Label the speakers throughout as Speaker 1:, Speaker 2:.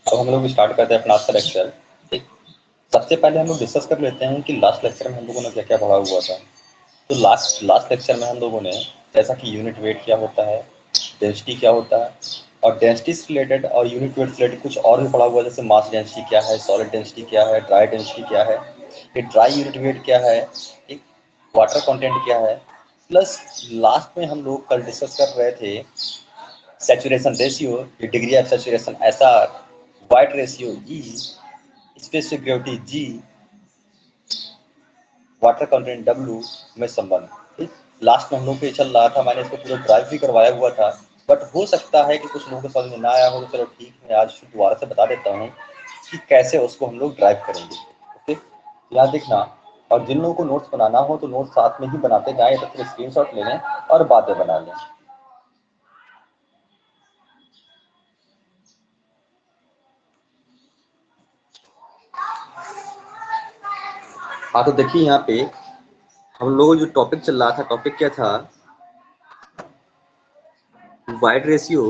Speaker 1: अब हम लोग स्टार्ट करते हैं अपना आज का लेक्चर। ठीक, सबसे पहले हम लोग डिस्कस कर लेते हैं कि लास्ट लेक्चर में हम लोगों ने क्या क्या पढ़ा हुआ था। तो लास्ट लेक्चर में हम लोगों ने जैसा कि यूनिट वेट क्या होता है, डेंसिटी क्या होता है, और डेंसिटी से रिलेटेड और यूनिट वेट से रिलेटेड कुछ और भी पढ़ा हुआ है, जैसे मास डेंसिटी क्या है, सॉलिड डेंसिटी क्या है, ड्राई डेंसिटी क्या है, ये ड्राई यूनिट वेट क्या है, एक वाटर कंटेंट क्या है। प्लस लास्ट में हम लोग कल डिस्कस कर रहे थे saturation ratio, degree of saturation SR, void ratio E, specific gravity G, water content W में संबंध। ठीक, लास्ट में हम लोग पे चल रहा था, मैंने इसको पूरा ड्राइव भी करवाया हुआ था, बट हो सकता है कि कुछ लोगों को समझ में ना आया हो, तो चलो ठीक है, आज फिर दोबारा से बता देता हूँ कि कैसे उसको हम लोग ड्राइव करेंगे। ओके, याद देखना, और जिन लोगों को नोट्स बनाना हो तो नोट्स साथ में ही बनाते जाएं, या तो फिर स्क्रीनशॉट ले लें और बातें बना लें। हाँ, तो देखिए यहाँ पे हम लोगों जो टॉपिक चल रहा था, टॉपिक क्या था, void ratio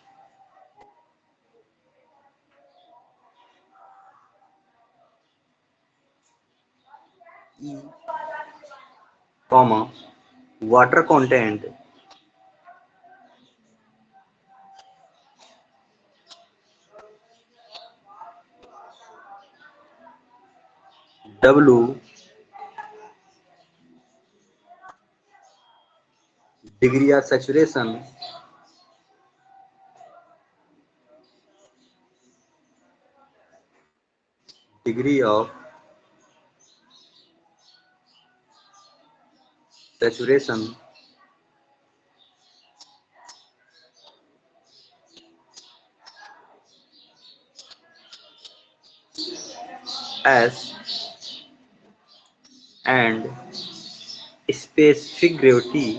Speaker 1: E, comma water content W, degree of saturation degree of saturation S and specific gravity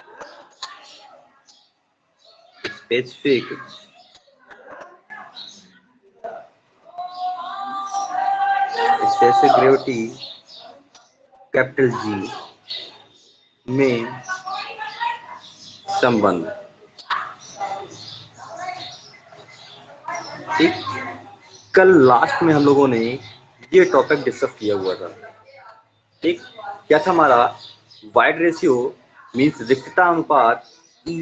Speaker 1: capital G में संबंध। ठीक, कल लास्ट में हम लोगों ने ये टॉपिक डिस्कस किया हुआ था। ठीक, क्या था हमारा, वाइड रेशियो मीन्स रिक्तता अनुपात E,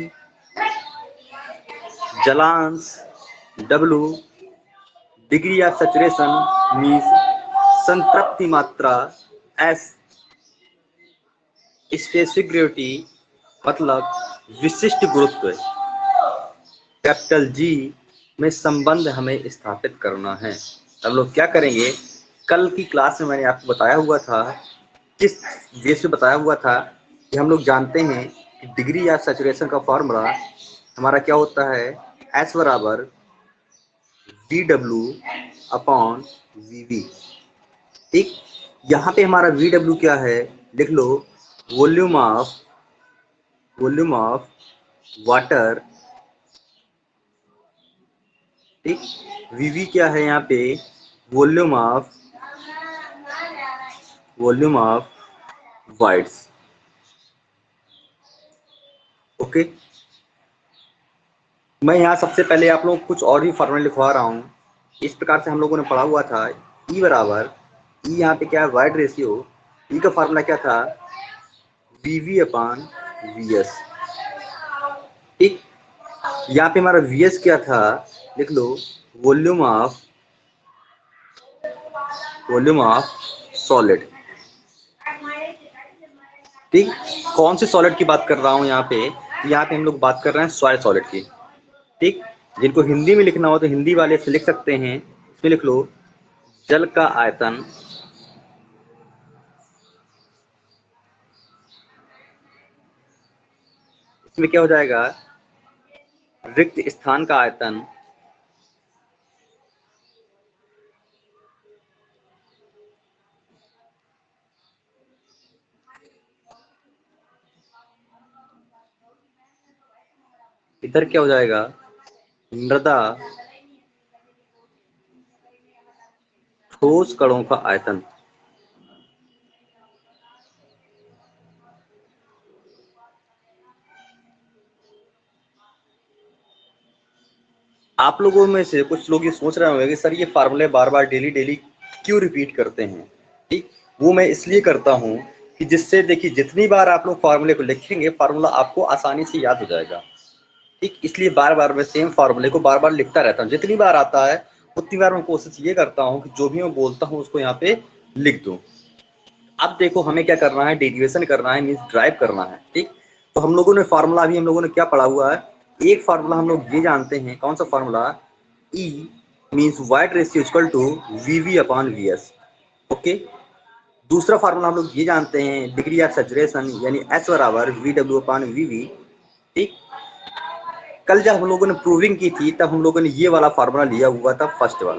Speaker 1: जलांश W, degree of saturation means संतृप्ति मात्रा S, स्पेसिफिक ग्रेविटी मतलब विशिष्ट गुरुत्व कैपिटल G में संबंध हमें स्थापित करना है। अब लोग क्या करेंगे, कल की क्लास में मैंने आपको बताया हुआ था, किस बेस पे बताया हुआ था कि हम लोग जानते हैं कि डिग्री ऑफ सैचुरेशन का फॉर्मूला हमारा क्या होता है, S बराबर dW अपॉन VV। ठीक, यहाँ पे हमारा VW क्या है, लिख लो, वॉल्यूम ऑफ वाटर। ठीक, VV क्या है यहाँ पे, वॉल्यूम ऑफ वाइड्स। ओके, मैं यहाँ सबसे पहले आप लोगों को कुछ और भी फॉर्मूला लिखवा रहा हूँ। इस प्रकार से हम लोगों ने पढ़ा हुआ था, E बराबर, E यहाँ पे क्या है, वाइड रेशियो, E का फार्मूला क्या था, VV अपान VS। ठीक, यहाँ पे हमारा VS क्या था, लिख लो, वॉल्यूम ऑफ सॉलिड। ठीक, कौन से सॉलिड की बात कर रहा हूँ यहाँ पे हम लोग बात कर रहे हैं सॉलिड सॉलिड की। ठीक, जिनको हिंदी में लिखना हो तो हिंदी वाले से लिख सकते हैं, इसमें लिख लो, जल का आयतन इसमें क्या हो जाएगा, रिक्त स्थान का आयतन इधर क्या हो जाएगा, मृदा ठोस कणों का आयतन। आप लोगों में से कुछ लोग ये सोच रहे होंगे कि सर ये फार्मूले बार बार डेली डेली क्यों रिपीट करते हैं। ठीक, वो मैं इसलिए करता हूँ कि जिससे देखिए जितनी बार आप लोग फार्मूले को लिखेंगे फार्मूला आपको आसानी से याद हो जाएगा। ठीक, इसलिए बार बार मैं सेम फार्मूले को बार बार लिखता रहता हूँ। जितनी बार आता है उतनी बार मैं कोशिश ये करता हूँ कि जो भी मैं बोलता हूँ उसको यहाँ पे लिख दूँ। अब देखो हमें क्या करना है, डेरिवेशन करना है, मीन्स ड्राइव करना है। ठीक, तो हम लोगों ने फार्मूला अभी हम लोगों ने क्या पढ़ा हुआ है, एक फार्मूला हम लोग ये जानते हैं, कौन सा formula, E means void ratio equal to VV upon VS। Okay, दूसरा फार्मूला हम लोग ये जानते हैं, डिग्री ऑफ सैचुरेशन यानी S बराबर VW अपॉन VV। ठीक, कल जब हम लोगों ने प्रूविंग की थी तब हम लोगों ने ये वाला फार्मूला लिया हुआ था, फर्स्ट वाला।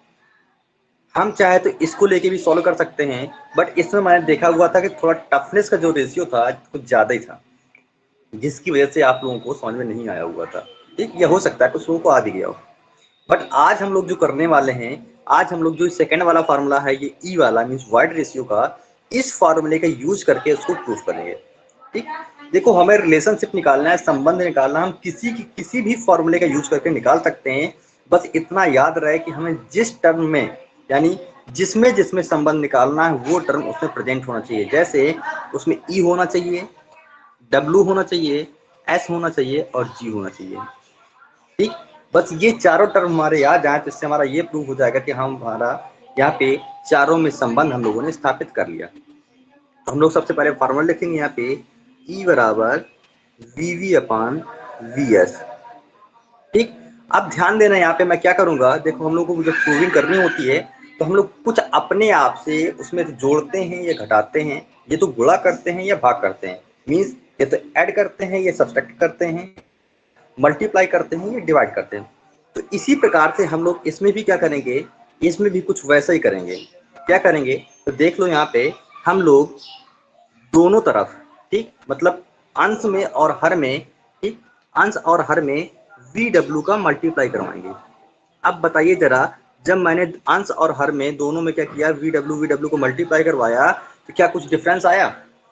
Speaker 1: हम चाहे तो इसको लेके भी सॉल्व कर सकते हैं, बट इसमें मैंने देखा हुआ था कि थोड़ा टफनेस का जो रेशियो था कुछ ज़्यादा ही था, जिसकी वजह से आप लोगों को समझ में नहीं आया हुआ था। ठीक, यह हो सकता है कुछ लोगों को आ भी गया हो। बट आज हम लोग जो करने वाले हैं, आज हम लोग जो सेकंड वाला फार्मूला है ये ई वाला मीन्स वाइड रेशियो का, इस फार्मूले का यूज करके उसको प्रूफ करेंगे। ठीक, देखो हमें रिलेशनशिप निकालना है, संबंध निकालना, हम किसी भी फार्मूले का यूज करके निकाल सकते हैं। बस इतना याद रहे कि हमें जिस टर्म में यानी जिसमें जिसमें संबंध निकालना है वो टर्म उसमें प्रेजेंट होना चाहिए। जैसे उसमें ई होना चाहिए, डब्ल्यू होना चाहिए, एस होना चाहिए और जी होना चाहिए। ठीक, बस ये चारों टर्म हमारे याद आए तो इससे हमारा ये प्रूव हो जाएगा कि हम हमारा यहाँ पे चारों में संबंध हम लोगों ने स्थापित कर लिया। तो हम लोग सबसे पहले फॉर्मूला लिखेंगे यहाँ पे E बराबर VV अपान VS। ठीक, अब ध्यान देना यहाँ पे मैं क्या करूंगा, देखो हम लोग को जब प्रूविंग करनी होती है तो हम लोग कुछ अपने आप से उसमें जोड़ते हैं या घटाते हैं, ये तो गुणा करते हैं या भाग करते हैं, मीन्स ये तो ऐड करते हैं या सब्सट्रैक्ट करते हैं, मल्टीप्लाई करते हैं या डिवाइड करते हैं। तो इसी प्रकार से हम लोग इसमें भी क्या करेंगे, इसमें भी कुछ वैसा ही करेंगे। क्या करेंगे तो देख लो यहाँ पे हम लोग दोनों तरफ, ठीक, मतलब अंश में और हर में, ठीक, अंश और हर में VW का मल्टीप्लाई करवाएंगे। अब बताइए जरा, जब मैंने अंश और हर में दोनों में क्या किया, VW को मल्टीप्लाई करवाया तो क्या कुछ डिफरेंस आया।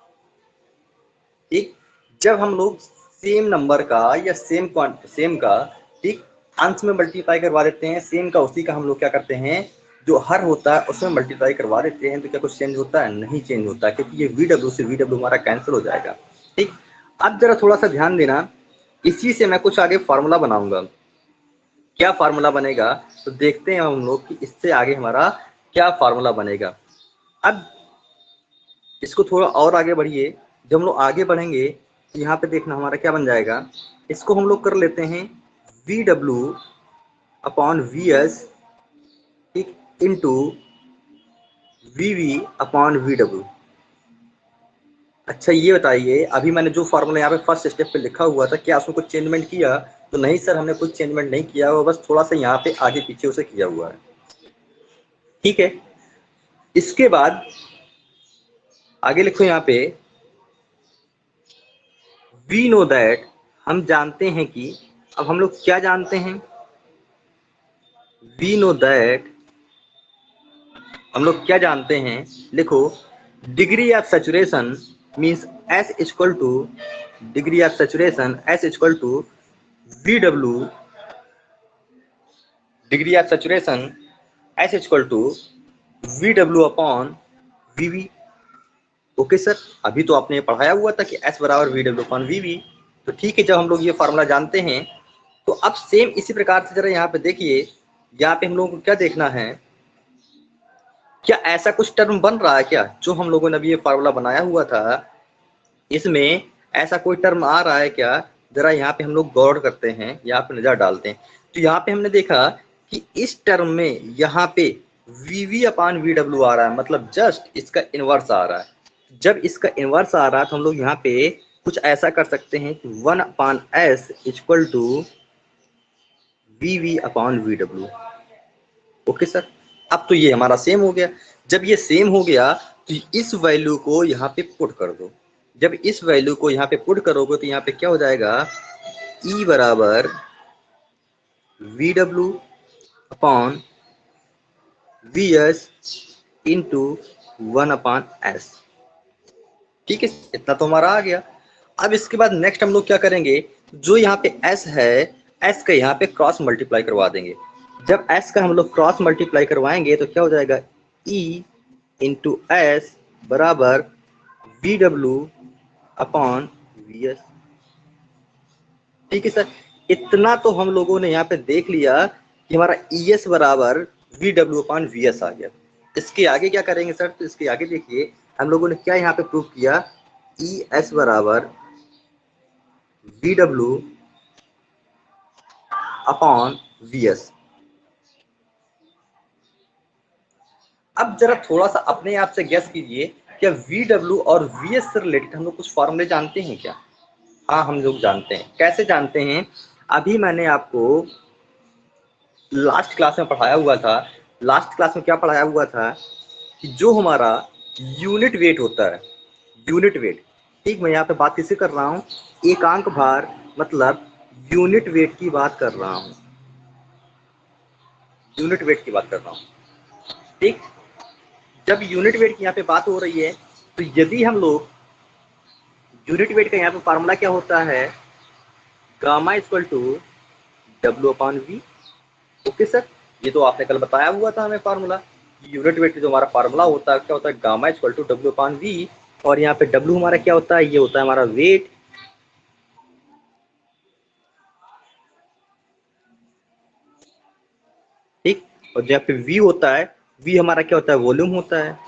Speaker 1: ठीक, जब हम लोग सेम नंबर का या सेम का, ठीक, अंश में मल्टीप्लाई करवा देते हैं, सेम का उसी का हम लोग क्या करते हैं, जो हर होता है उसमें मल्टीप्लाई करवा देते हैं, तो क्या कुछ चेंज होता है, नहीं चेंज होता, क्योंकि ये VW से VW हमारा कैंसिल हो जाएगा। ठीक, अब जरा थोड़ा सा ध्यान देना, इसी से मैं कुछ आगे फार्मूला बनाऊंगा। क्या फार्मूला बनेगा तो देखते हैं हम लोग कि इससे आगे हमारा क्या फार्मूला बनेगा। अब इसको थोड़ा और आगे बढ़िए, जब हम लोग आगे बढ़ेंगे तो यहाँ पे देखना हमारा क्या बन जाएगा, इसको हम लोग कर लेते हैं VW अपॉन VS, ठीक, इंटू VV अपॉन VW। अच्छा ये बताइए, अभी मैंने जो फार्मूला यहाँ पे फर्स्ट स्टेप पे लिखा हुआ था क्या उसमें कुछ चेंजमेंट किया, तो नहीं सर हमने कुछ चेंजमेंट नहीं किया हुआ, बस थोड़ा सा यहाँ पे आगे पीछे उसे किया हुआ है। ठीक है, इसके बाद आगे लिखो यहाँ पे वी नो दैट, हम जानते हैं कि, अब हम लोग क्या जानते हैं, वी नो दैट, हम लोग क्या जानते हैं, लिखो degree of saturation means S equal to, degree of saturation S equal to VW, degree of saturation S equal to VW upon VV। Okay sir, अभी तो आपने पढ़ाया हुआ था कि S बराबर VW अपॉन VV। तो ठीक है, जब हम लोग ये फार्मूला जानते हैं तो अब सेम इसी प्रकार से जरा यहाँ पे देखिए, यहाँ पे हम लोगों को क्या देखना है, क्या ऐसा कुछ टर्म बन रहा है क्या, जो हम लोगों ने अभी ये फार्मूला बनाया हुआ था इसमें ऐसा कोई टर्म आ रहा है क्या। जरा यहाँ पे हम लोग गौर करते हैं, यहाँ पे नजर डालते हैं, तो यहाँ पे हमने देखा कि इस टर्म में यहाँ पे VV अपान VW आ रहा है, मतलब जस्ट इसका इनवर्स आ रहा है। जब इसका इनवर्स आ रहा है तो हम लोग यहाँ पे कुछ ऐसा कर सकते हैं कि 1 upon S equal to VV upon VW। Okay sir, अब तो ये हमारा सेम हो गया। जब ये सेम हो गया तो इस वैल्यू को यहाँ पे पुट कर दो। जब इस वैल्यू को यहाँ पे पुट करोगे तो यहाँ पे क्या हो जाएगा, E बराबर VW upon VS into 1 upon S। ठीक है, इतना तो हमारा आ गया। अब इसके बाद नेक्स्ट हम लोग क्या करेंगे, जो यहाँ पे S है एस का यहाँ पे क्रॉस मल्टीप्लाई करवा देंगे। जब एस का हम लोग क्रॉस मल्टीप्लाई करवाएंगे तो क्या हो जाएगा, ई इंटू एस बराबर V W upon V S. ठीक है सर, इतना तो हम लोगों ने यहाँ पे देख लिया कि हमारा ई एस बराबर V W upon V S आ गया। इसके आगे क्या करेंगे सर, तो इसके आगे देखिए हम लोगों ने क्या यहाँ पे प्रूव किया, ई एस बराबर V W upon V S. अब जरा थोड़ा सा अपने आप से गेस कीजिए, क्या वी डब्ल्यू और वी एस से रिलेटेड हम लोग कुछ फॉर्मूले जानते हैं क्या? हाँ हम लोग जानते हैं। कैसे जानते हैं? अभी मैंने आपको लास्ट क्लास में पढ़ाया हुआ था। लास्ट क्लास में क्या पढ़ाया हुआ था कि जो हमारा यूनिट वेट होता है, यूनिट वेट, ठीक, मैं यहाँ पे बात किससे कर रहा हूँ, एकांक भार मतलब यूनिट वेट की बात कर रहा हूँ, यूनिट वेट की बात कर रहा हूँ। ठीक, जब यूनिट वेट की यहाँ पे बात हो रही है तो यदि हम लोग यूनिट वेट का यहाँ पे फार्मूला क्या होता है, gamma equal to W upon V. Okay sir, ये तो आपने कल बताया हुआ था हमें फार्मूला। यूनिट वेट जो हमारा फार्मूला होता है क्या होता है, gamma equal to W upon V. और यहाँ पे डब्ल्यू हमारा क्या होता है, ये होता है हमारा वेट। ठीक, और जहाँ पे वी होता है, वी हमारा क्या होता है, वॉल्यूम होता है।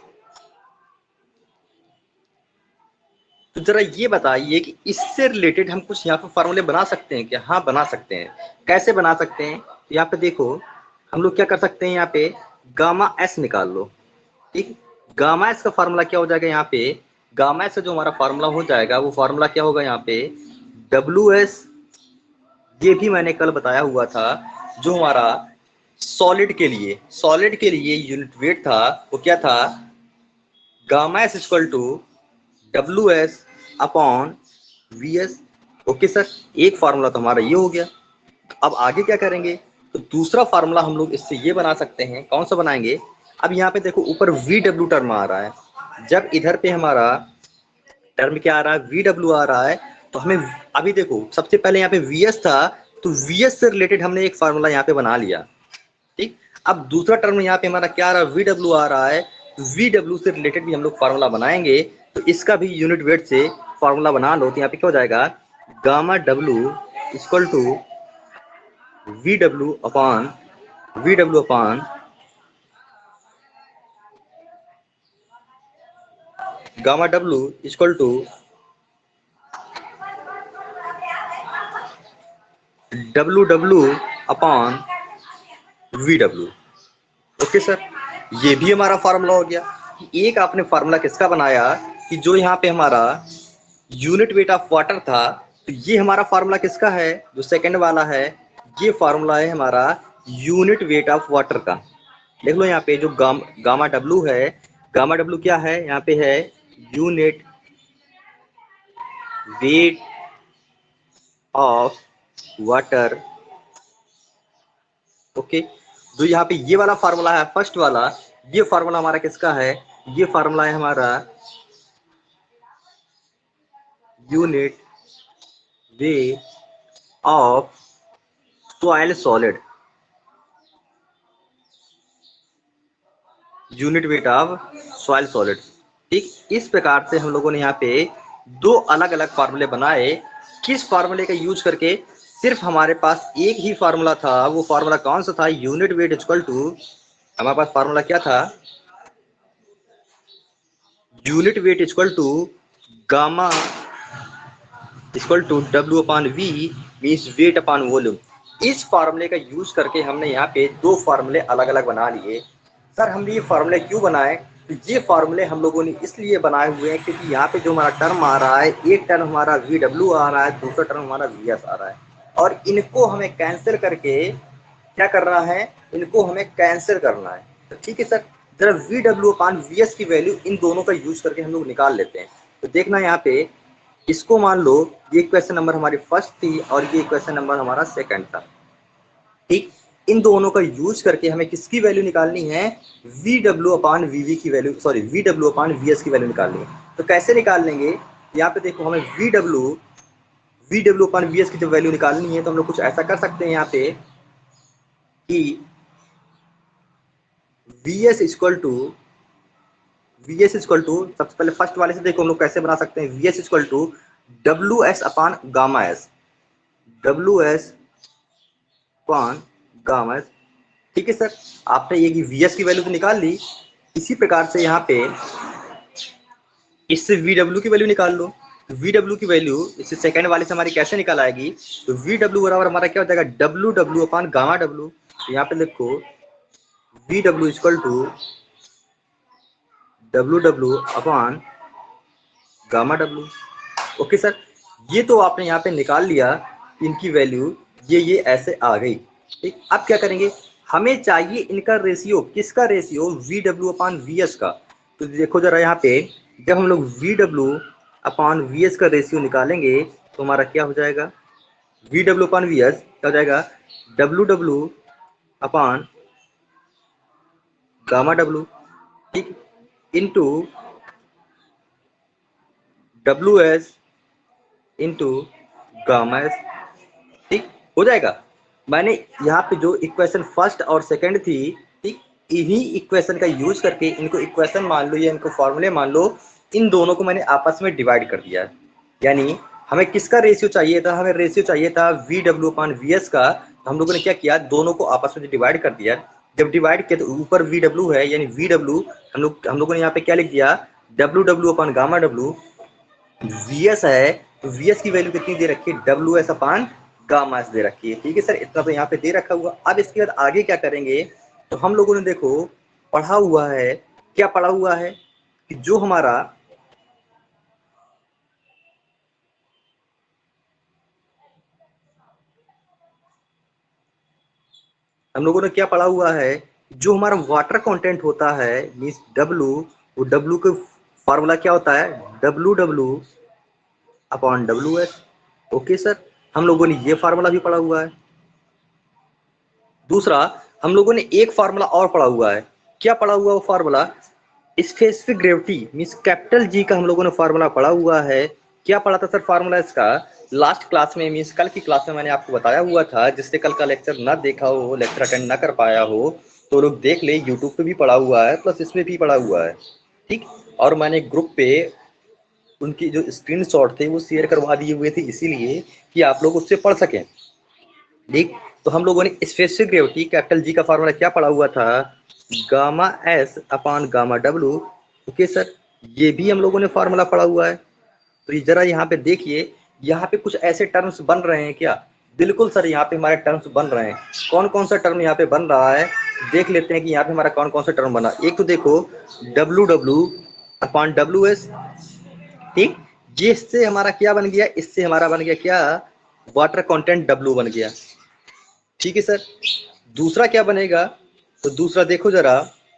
Speaker 1: तो जरा ये बताइए कि इससे रिलेटेड हम कुछ यहाँ पे फार्मूले बना सकते हैं क्या? हाँ बना सकते हैं। कैसे बना सकते हैं? तो यहाँ पे देखो हम लोग क्या कर सकते हैं, यहाँ पे गामा एस निकाल लो। ठीक, गामा एस का फार्मूला क्या हो जाएगा, यहाँ पे गामा एस का जो हमारा फार्मूला हो जाएगा वो फार्मूला क्या होगा, यहाँ पे डब्ल्यू एस। ये भी मैंने कल बताया हुआ था, जो हमारा सॉलिड के लिए, सॉलिड के लिए यूनिट वेट था वो क्या था, gamma S equal to W S upon V S. Okay sir, एक फार्मूला तो हमारा ये हो गया। अब आगे क्या करेंगे, तो दूसरा फार्मूला हम लोग इससे ये बना सकते हैं। कौन सा बनाएंगे? अब यहाँ पे देखो ऊपर वी डब्ल्यू टर्म आ रहा है, जब इधर पे हमारा टर्म क्या आ रहा है, वी डब्ल्यू आ रहा है, तो हमें अभी देखो सबसे पहले यहाँ पे वी एस था, तो वी एस से रिलेटेड हमने एक फार्मूला यहाँ पे बना लिया। ठीक, अब दूसरा टर्म यहाँ पे हमारा क्या आ रहा है, वी डब्ल्यू आ रहा है, वी डब्ल्यू से रिलेटेड भी हम लोग फार्मूला बनाएंगे। तो इसका भी यूनिट वेट से फार्मूला बना लो, तो यहाँ पे क्या हो जाएगा, gamma W equal to V W upon gamma W equal to W W upon V W. Okay sir, ये भी हमारा फार्मूला हो गया। एक आपने फार्मूला किसका बनाया कि जो यहाँ पे हमारा यूनिट वेट ऑफ वाटर था, तो ये हमारा फार्मूला किसका है, जो सेकंड वाला है, ये फार्मूला है हमारा यूनिट वेट ऑफ वाटर का। देख लो यहाँ पे जो गामा डब्ल्यू है, गामा डब्ल्यू क्या है, यहाँ पे है unit weight of water. Okay, जो यहाँ पे ये वाला फार्मूला है फर्स्ट वाला, ये फार्मूला हमारा किसका है, ये फार्मूला है हमारा unit weight of soil solid, unit weight of soil solid. ठीक, इस प्रकार से हम लोगों ने यहाँ पे दो अलग अलग फार्मूले बनाए। किस फार्मूले का यूज करके, सिर्फ हमारे पास एक ही फार्मूला था, वो फार्मूला कौन सा था, यूनिट वेट इक्वल टू, हमारे पास फार्मूला क्या था, unit weight equal to gamma equal to W upon V means weight upon volume. इस फार्मूले का यूज करके हमने यहाँ पे दो फार्मूले अलग अलग बना लिए। सर हमने ये फार्मूले क्यों बनाए, तो ये फार्मूले हम लोगों ने इसलिए बनाए हुए हैं क्योंकि यहाँ पे जो हमारा टर्म आ रहा है, एक टर्म हमारा वी डब्ल्यू आ रहा है, दूसरा टर्म हमारा वी एस आ रहा है, और इनको हमें कैंसिल करके क्या करना है, इनको हमें कैंसिल करना है। तो ठीक है सर, जरा V W upon V S की वैल्यू इन दोनों का यूज करके हम लोग निकाल लेते हैं। तो देखना यहाँ पे, इसको मान लो ये क्वेश्चन नंबर हमारी फर्स्ट थी और ये क्वेश्चन नंबर हमारा सेकंड था। ठीक, इन दोनों का यूज करके हमें किसकी वैल्यू निकालनी है, वी डब्ल्यू अपॉन वी की value, sorry V W upon V S की वैल्यू निकालनी है। तो कैसे निकाल लेंगे, यहाँ पे देखो हमें V W upon V S की जब वैल्यू निकालनी है तो हम लोग कुछ ऐसा कर सकते हैं यहाँ पे कि वी एस इक्वल टू सबसे पहले फर्स्ट वाले से देखो हम लोग कैसे बना सकते हैं। V S equal to W S upon gamma S, W S upon gamma S. ठीक है सर, आपने ये कि वी एस की वैल्यू तो निकाल ली, इसी प्रकार से यहाँ पे इससे वी डब्ल्यू की वैल्यू निकाल लो। वी डब्ल्यू की वैल्यू इससे सेकंड वाले से हमारी कैसे निकल आएगी, तो वी डब्ल्यू बराबर हमारा क्या हो जाएगा, W W upon gamma W. तो यहाँ पे देखो V W equal to W W upon gamma W. Okay sir, ये तो आपने यहाँ पे निकाल लिया इनकी वैल्यू, ये ऐसे आ गई। ठीक, अब क्या करेंगे, हमें चाहिए इनका रेशियो, किसका ratio, V W upon V S का। तो देखो जरा यहाँ पे जब हम लोग V W upon V S का रेशियो निकालेंगे तो हमारा क्या हो जाएगा, V W upon V S क्या हो जाएगा, W W upon gamma W, ठीक, into W S into gamma S. ठीक हो जाएगा। मैंने यहाँ पे जो इक्वेशन फर्स्ट और सेकंड थी, ठीक, इन्हीं इक्वेशन का यूज करके इनको इक्वेशन मान लो या इनको फॉर्मूले मान लो, इन दोनों को मैंने आपस में डिवाइड कर दिया। यानी हमें किसका रेशियो चाहिए था, हमें रेशियो चाहिए था V W upon V S का। तो हम लोगों ने क्या किया, दोनों को आपस में डिवाइड कर दिया। जब डिवाइड किया तो ऊपर वी डब्ल्यू है, यानी वी डब्ल्यू हम लोगों ने यहाँ पे क्या लिख दिया, W W upon gamma W. V S है तो वी एस की वैल्यू कितनी दे रखी है, W S upon gamma S दे रखी है। ठीक है सर, इतना तो यहाँ पे दे रखा हुआ। अब इसके बाद आगे क्या करेंगे, तो हम लोगों ने देखो पढ़ा हुआ है, क्या पढ़ा हुआ है कि जो हमारा हम लोगों ने क्या पढ़ा हुआ है, जो हमारा वाटर कंटेंट होता है मींस डब्लू, वो डब्लू का फार्मूला क्या होता है, W W upon W S. Okay sir, हम लोगों ने ये फार्मूला भी पढ़ा हुआ है। दूसरा हम लोगों ने एक फार्मूला और पढ़ा हुआ है, क्या पढ़ा हुआ वो formula, specific gravity means capital G का हम लोगों ने फार्मूला पढ़ा हुआ है। क्या पढ़ा था सर फार्मूला इसका, लास्ट क्लास में मींस कल की क्लास में मैंने आपको बताया हुआ था। जिससे कल का लेक्चर ना देखा हो, लेक्चर अटेंड ना कर पाया हो, तो लोग देख ले, यूट्यूब पे भी पढ़ा हुआ है प्लस इसमें भी पढ़ा हुआ है। ठीक, और मैंने ग्रुप पे उनकी जो स्क्रीनशॉट थे वो शेयर करवा दिए हुए थे, इसीलिए कि आप लोग उससे पढ़ सकें। ठीक, तो हम लोगों ने स्पेसिफिक ग्रेविटी कैपिटल जी का फार्मूला क्या पढ़ा हुआ था, gamma S upon gamma W. Okay sir, ये भी हम लोगों ने फार्मूला पढ़ा हुआ है। तो ये जरा यहाँ पे देखिए, यहाँ पे कुछ ऐसे टर्म्स बन रहे हैं क्या, बिल्कुल सर यहाँ पे हमारे टर्म्स बन रहे हैं। कौन कौन सा टर्म यहाँ पे बन रहा है, देख लेते हैं कि यहाँ पे हमारा कौन कौन सा टर्म बना। एक तो देखो W W upon W S, ठीक, ये इससे हमारा क्या बन गया, इससे हमारा बन गया क्या, वाटर कंटेंट डब्ल्यू बन गया। ठीक है सर, दूसरा क्या बनेगा, तो दूसरा देखो जरा,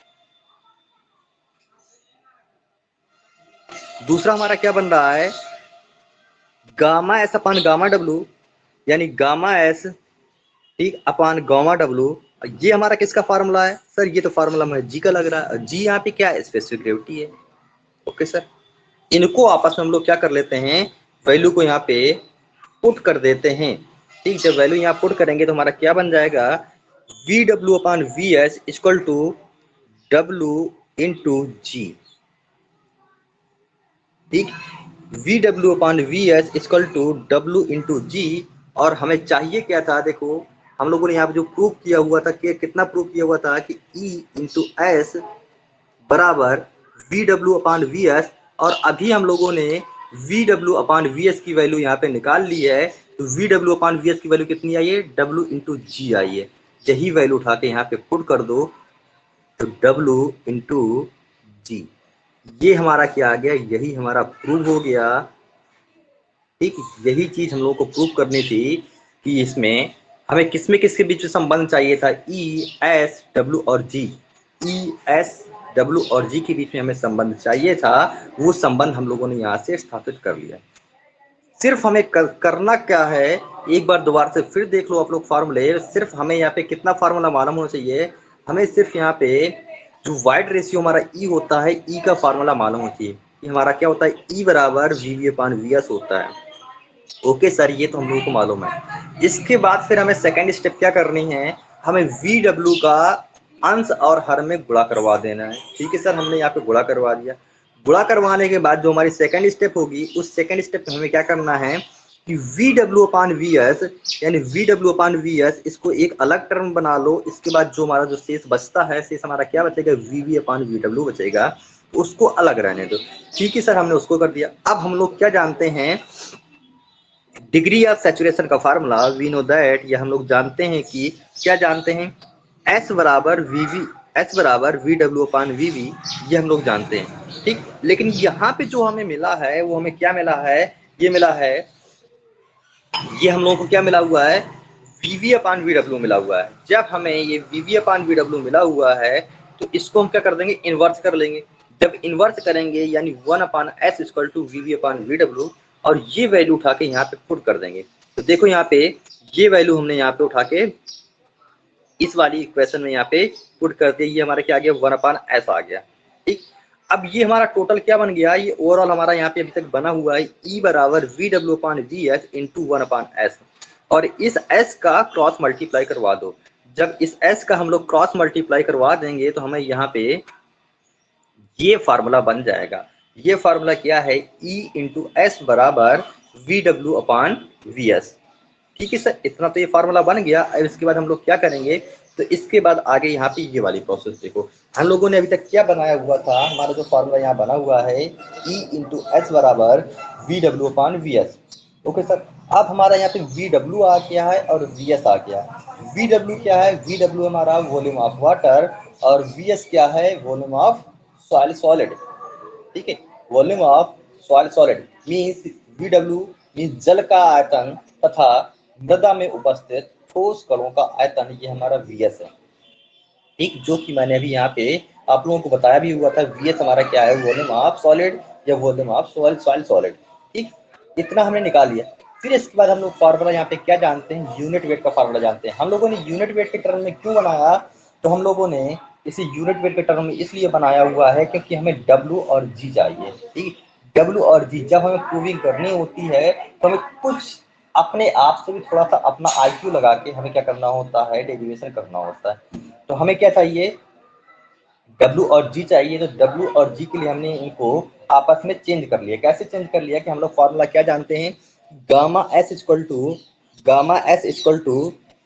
Speaker 1: दूसरा हमारा क्या बन रहा है, gamma S upon gamma W, यानी गामा एस, ठीक, अपान गामा डब्ल्यू। ये हमारा किसका फार्मूला है सर, ये तो फार्मूला मुझे जी का लग रहा है। जी यहाँ पे क्या है, स्पेसिफिक ग्रेविटी है। ओके सर, इनको आपस में हम लोग क्या कर लेते हैं, वैल्यू को यहाँ पे पुट कर देते हैं। ठीक, जब वैल्यू यहाँ पुट करेंगे तो हमारा क्या बन जाएगा, V W upon V S equal to W into G. ठीक, V W upon V S equal to W into G. और हमें चाहिए क्या था, देखो हम लोगों ने यहाँ पे जो प्रूव किया हुआ था कि कितना प्रूव किया हुआ था कि E इंटू एस बराबर V W upon V S. और अभी हम लोगों ने V W upon V S की वैल्यू यहाँ पे निकाल ली है। तो V W upon V S की वैल्यू कितनी आई है, डब्ल्यू इंटू जी आई है। यही वैल्यू उठा के यहाँ पे पुट कर दो, तो डब्ल्यू इंटू जी, ये हमारा क्या आ गया, यही हमारा प्रूव हो गया। ठीक, यही चीज हम लोगों को प्रूव करनी थी कि इसमें हमें किसमें किसके बीच में संबंध चाहिए था, ई एस डब्ल्यू और जी, ई एस डब्ल्यू और जी के बीच में हमें संबंध चाहिए था। वो संबंध हम लोगों ने यहाँ से स्थापित कर लिया। सिर्फ हमें करना क्या है, एक बार दोबारा से फिर देख लो आप लोग फार्मूले। सिर्फ हमें यहाँ पे कितना फार्मूला मालूम होना चाहिए, हमें सिर्फ यहाँ पे जो वाइड रेशियो हमारा ई होता है, ई का फार्मूला मालूम होना चाहिए। हमारा क्या होता है, ई बराबर V V upon V S होता है। ओके सर, ये तो हम लोगों को मालूम है। इसके बाद फिर हमें सेकंड स्टेप क्या करनी है, हमें वी डब्ल्यू का अंश और हर में गुणा करवा देना है। ठीक है सर, हमने यहाँ पे गुणा करवा दिया। गुणा करवाने के बाद जो हमारी सेकंड स्टेप होगी, उस सेकंड स्टेप में हमें क्या करना है कि V W upon V S, यानी V W upon V S, इसको एक अलग टर्म बना लो। इसके बाद जो हमारा जो शेष बचता है, शेष हमारा क्या बचेगा, V V upon V W बचेगा, उसको अलग रहने दो। ठीक है सर, हमने उसको कर दिया। अब हम लोग क्या जानते हैं, डिग्री ऑफ सैचुरेशन का फार्मूला वी नो दैट, या हम लोग जानते हैं कि क्या जानते हैं, एस बराबर वी वी, एस बराबर V W upon V V, ये हम लोग जानते हैं। ठीक, लेकिन यहाँ पे जो हमें मिला है वो हमें क्या मिला है, ये मिला है, ये हम लोगों को क्या मिला हुआ है, V V upon V W मिला हुआ है। जब हमें ये V V upon V W मिला हुआ है तो इसको हम क्या कर देंगे, इन्वर्स कर लेंगे। जब इन्वर्स करेंगे यानी 1 upon S equal to V V upon V W, और ये वैल्यू उठा के यहाँ पे पुट कर देंगे। तो देखो यहाँ पे ये वैल्यू हमने यहाँ पे उठा के इस वाली इक्वेशन में यहाँ पे पुट कर दिया, ये हमारा क्या आ गया, 1 अपान एस आ गया। ठीक, अब ये हमारा टोटल क्या बन गया, ये ओवरऑल हमारा यहाँ पे अभी तक बना हुआ है ई बराबर V W upon V S into 1 upon S, और इस एस का क्रॉस मल्टीप्लाई करवा दो। जब इस एस का हम लोग क्रॉस मल्टीप्लाई करवा देंगे तो हमें यहाँ पे ये फार्मूला बन जाएगा। ये फार्मूला क्या है, ई इंटू एस बराबर V W upon V S. ठीक है सर, इतना तो ये फार्मूला बन गया। अब इसके बाद हम लोग क्या करेंगे, तो इसके बाद आगे यहाँ पे ये वाली प्रोसेस देखो, हम लोगों ने अभी तक क्या बनाया हुआ था, हमारा जो फार्मूला यहाँ बना हुआ है ई इंटू एस बराबर V W upon V S. Okay sir, अब हमारा यहाँ पे वी डब्ल्यू आ गया है और वी एस आ गया। वी डब्ल्यू क्या है, वी डब्ल्यू हमारा वॉल्यूम ऑफ वाटर, और वी एस क्या है, वॉल्यूम ऑफ सॉइल सॉलिड। ठीक है, volume of soil solid means V W means जल का आयतन तथा मृदा में उपस्थित ठोस कणों का आयतन, ये हमारा वीएस है। ठीक, जो कि मैंने अभी यहाँ पे आप लोगों को बताया भी हुआ था, वीएस हमारा क्या है, वॉल्यूम ऑफ सॉलिड या वॉल्यूम ऑफ सॉइल सॉलिड। ठीक, इतना हमने निकाल लिया। फिर इसके बाद हम लोग फार्मूला यहाँ पे क्या जानते हैं, यूनिट वेट का फार्मूला जानते हैं। हम लोगों ने यूनिट वेट के टर्म में क्यों बनाया, तो हम लोगों ने इसे यूनिट वेट के टर्म में इसलिए बनाया हुआ है क्योंकि हमें डब्ल्यू और जी चाहिए। ठीक, डब्ल्यू और जी जब हमें प्रूविंग करनी होती है तो हमें कुछ अपने आप से भी थोड़ा सा अपना आईक्यू लगा के हमें क्या करना होता है, डेरिवेशन करना होता है। तो हमें क्या चाहिए, डब्ल्यू और जी चाहिए। तो डब्ल्यू और जी के लिए हमने इनको आपस में चेंज कर लिया। कैसे चेंज कर लिया कि हम लोग फॉर्मूला क्या जानते हैं, gamma S equal to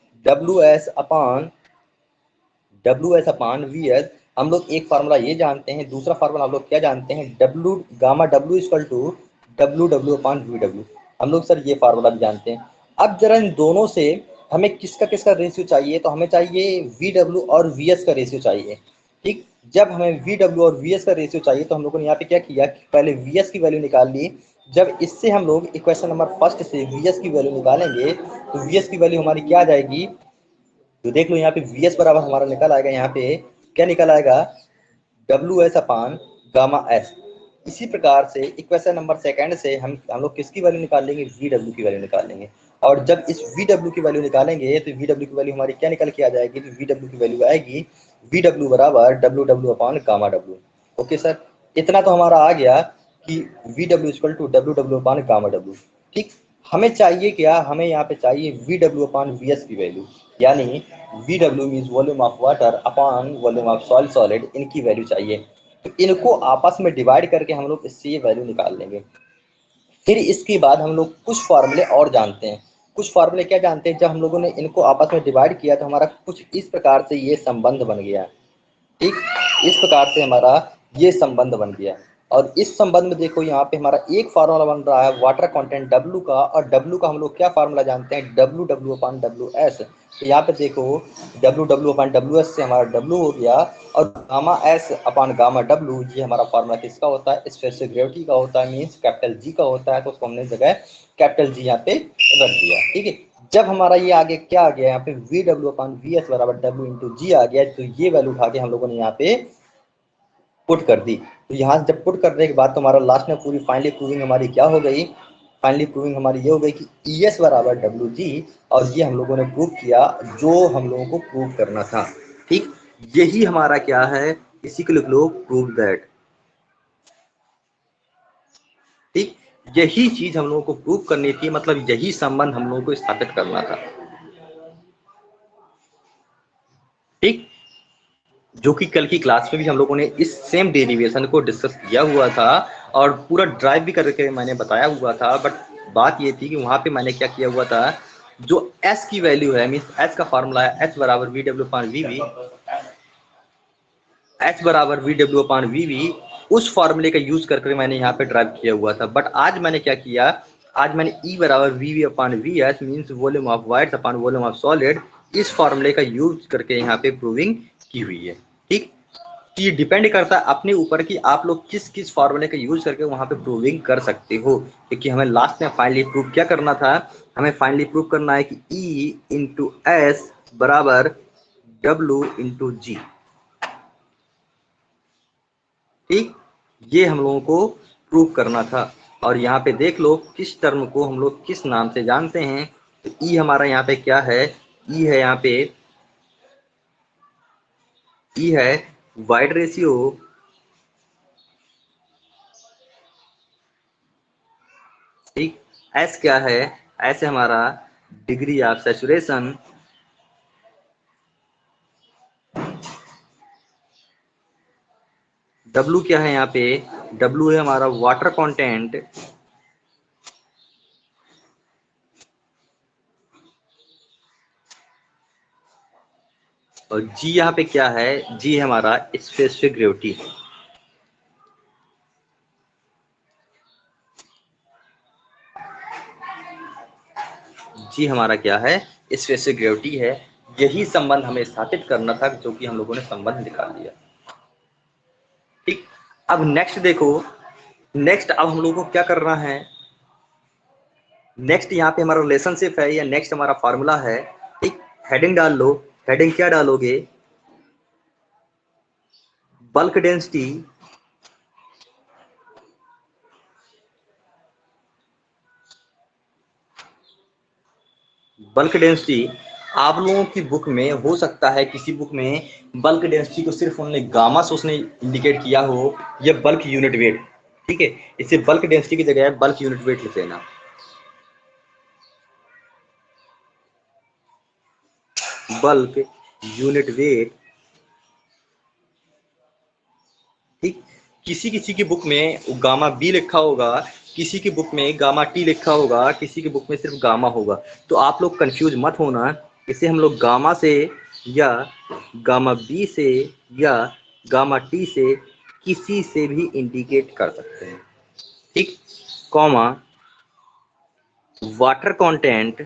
Speaker 1: W S upon V S. हम लोग एक फार्मूला ये जानते हैं, दूसरा फार्मूला हम लोग क्या जानते हैं, W equal to W W upon V W. हम लोग सर ये फार्मूला भी जानते हैं। अब जरा इन दोनों से हमें किसका किसका रेशियो चाहिए, तो हमें चाहिए वी डब्ल्यू और वी एस का रेशियो चाहिए। ठीक, जब हमें वी डब्ल्यू और वी एस का रेशियो चाहिए तो हम लोगों ने यहाँ पे क्या किया कि पहले वी एस की वैल्यू निकाल ली। जब इससे हम लोग इक्वेशन नंबर फर्स्ट से वी एस की वैल्यू निकालेंगे तो वी एस की वैल्यू हमारी क्या आ जाएगी, तो देख लो यहाँ पे वी एस बराबर हमारा निकल आएगा, यहाँ पे क्या निकल आएगा, W S upon gamma S. इसी प्रकार से इक्वेशन नंबर सेकंड से हम लोग किसकी वैल्यू निकाल लेंगे, वी डब्ल्यू की वैल्यू निकाल लेंगे। और जब इस वी डब्ल्यू की वैल्यू निकालेंगे तो वी डब्ल्यू की वैल्यू हमारी क्या निकल के आ जाएगी, तो वी डब्ल्यू की वैल्यू आएगी वी डब्ल्यू बराबर W W upon gamma W. Okay sir, इतना तो हमारा आ गया कि V W equal to W W upon gamma W. ठीक, हमें चाहिए क्या, हमें यहाँ पे चाहिए V W upon V S की वैल्यू, यानी V W means volume of water upon volume of soil solid, इनकी वैल्यू चाहिए। तो इनको आपस में डिवाइड करके हम लोग इससे ये वैल्यू निकाल लेंगे। फिर इसके बाद हम लोग कुछ फार्मूले और जानते हैं। कुछ फार्मूले क्या जानते हैं, जब हम लोगों ने इनको आपस में डिवाइड किया तो हमारा कुछ इस प्रकार से ये संबंध बन गया। ठीक, इस प्रकार से हमारा ये संबंध बन गया। और इस संबंध में देखो यहाँ पे हमारा एक फार्मूला बन रहा है वाटर कंटेंट डब्ल्यू का, और डब्ल्यू का हम लोग क्या फार्मूला जानते हैं, W W upon W S. तो यहाँ पे देखो W W upon W S से हमारा डब्ल्यू हो गया, और gamma S upon gamma W, ये हमारा फार्मूला किसका होता है, स्पेसिफिक ग्रेविटी का होता है, मीन्स कैपिटल जी का होता है। तो उसको हमने जगह कैपिटल जी यहाँ पे रख दिया। ठीक है, जब हमारा ये आगे क्या आ गया, यहाँ पे V W upon V S बराबर डब्ल्यू इंटू जी आ गया, तो ये वैल्यू उठा के हम लोगों ने यहाँ पे पुट कर दी। तो यहाँ से जब पुट करने के बाद तो हमारा लास्ट में पूरी फाइनली प्रूविंग हमारी क्या हो गई, फाइनली प्रूविंग हमारी ये हो गई कि ई एस बराबर डब्ल्यू जी, और ये हम लोगों ने प्रूव किया जो हम लोगों को प्रूव करना था। ठीक, यही हमारा क्या है, इसी को लिख लो, प्रूव दैट। ठीक, यही चीज हम लोगों को प्रूव करनी थी, मतलब यही संबंध हम लोगों को स्थापित करना था। ठीक, जो कि कल की क्लास में भी हम लोगों ने इस सेम डेरिवेशन को डिस्कस किया हुआ था और पूरा ड्राइव भी करके मैंने बताया हुआ था। बट बात ये थी कि वहां पे मैंने क्या किया हुआ था, जो s की वैल्यू है, मीन s का फॉर्मूला है h बराबर V W upon V V, h बराबर V W upon V V, उस फॉर्मूले का यूज करके मैंने यहाँ पे ड्राइव किया हुआ था। बट आज मैंने क्या किया, आज मैंने E बराबर V V upon V H means volume of voids upon volume of solid, इस फॉर्मूले का यूज करके यहाँ पे प्रूविंग की हुई है। ठीक, तो ये डिपेंड करता है अपने ऊपर कि आप लोग किस किस फॉर्मूले का यूज करके वहां पे प्रूविंग कर सकते हो। क्योंकि हमें लास्ट में फाइनली प्रूव क्या करना था, हमें फाइनली प्रूव करना है कि E इंटू एस बराबर W इंटू जी। ठीक, ये हम लोगों को प्रूव करना था। और यहाँ पे देख लो किस टर्म को हम लोग किस नाम से जानते हैं। तो ई हमारा यहाँ पे क्या है, ई है यहाँ पे, ई है वाइड रेशियो। ठीक, एस क्या है, एस है हमारा डिग्री ऑफ सैचुरेशन। डब्लू क्या है यहाँ पे, डब्लू है हमारा वाटर कंटेंट। और जी यहाँ पे क्या है, जी है हमारा स्पेसिफिक ग्रेविटी। जी हमारा क्या है, स्पेसिफिक ग्रेविटी है। यही संबंध हमें स्थापित करना था, जो कि हम लोगों ने संबंध निकाल लिया। ठीक, अब नेक्स्ट देखो, नेक्स्ट अब हम लोगों को क्या करना है, नेक्स्ट यहाँ पे हमारा रिलेशनशिप है या नेक्स्ट हमारा फॉर्मूला है। ठीक, हेडिंग डाल लो, हेडिंग क्या डालोगे, बल्क डेंसिटी बल्क डेंसिटी। आप लोगों की बुक में हो सकता है किसी बुक में बल्क डेंसिटी को सिर्फ उन्होंने गामा से उसने इंडिकेट किया हो, या बल्क यूनिट वेट। ठीक है, इसे बल्क डेंसिटी की जगह बल्क यूनिट वेट लिख लेना। Bulk unit weight. ठीक, किसी किसी की बुक में गामा बी लिखा होगा, किसी की बुक में गामा टी लिखा होगा, किसी की बुक में सिर्फ गामा होगा। तो आप लोग कंफ्यूज मत होना, इसे हम लोग गामा से या गामा बी से या गामा टी से किसी से भी इंडिकेट कर सकते हैं। ठीक, comma water content,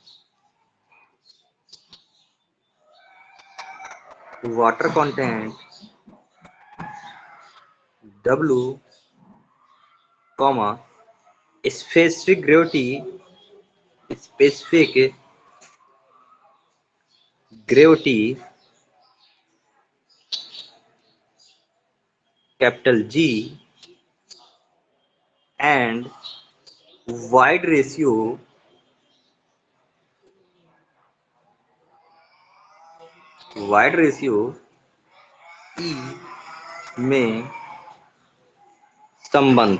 Speaker 1: water content W, comma specific gravity, specific gravity capital G and void ratio, void ratio E में संबंध।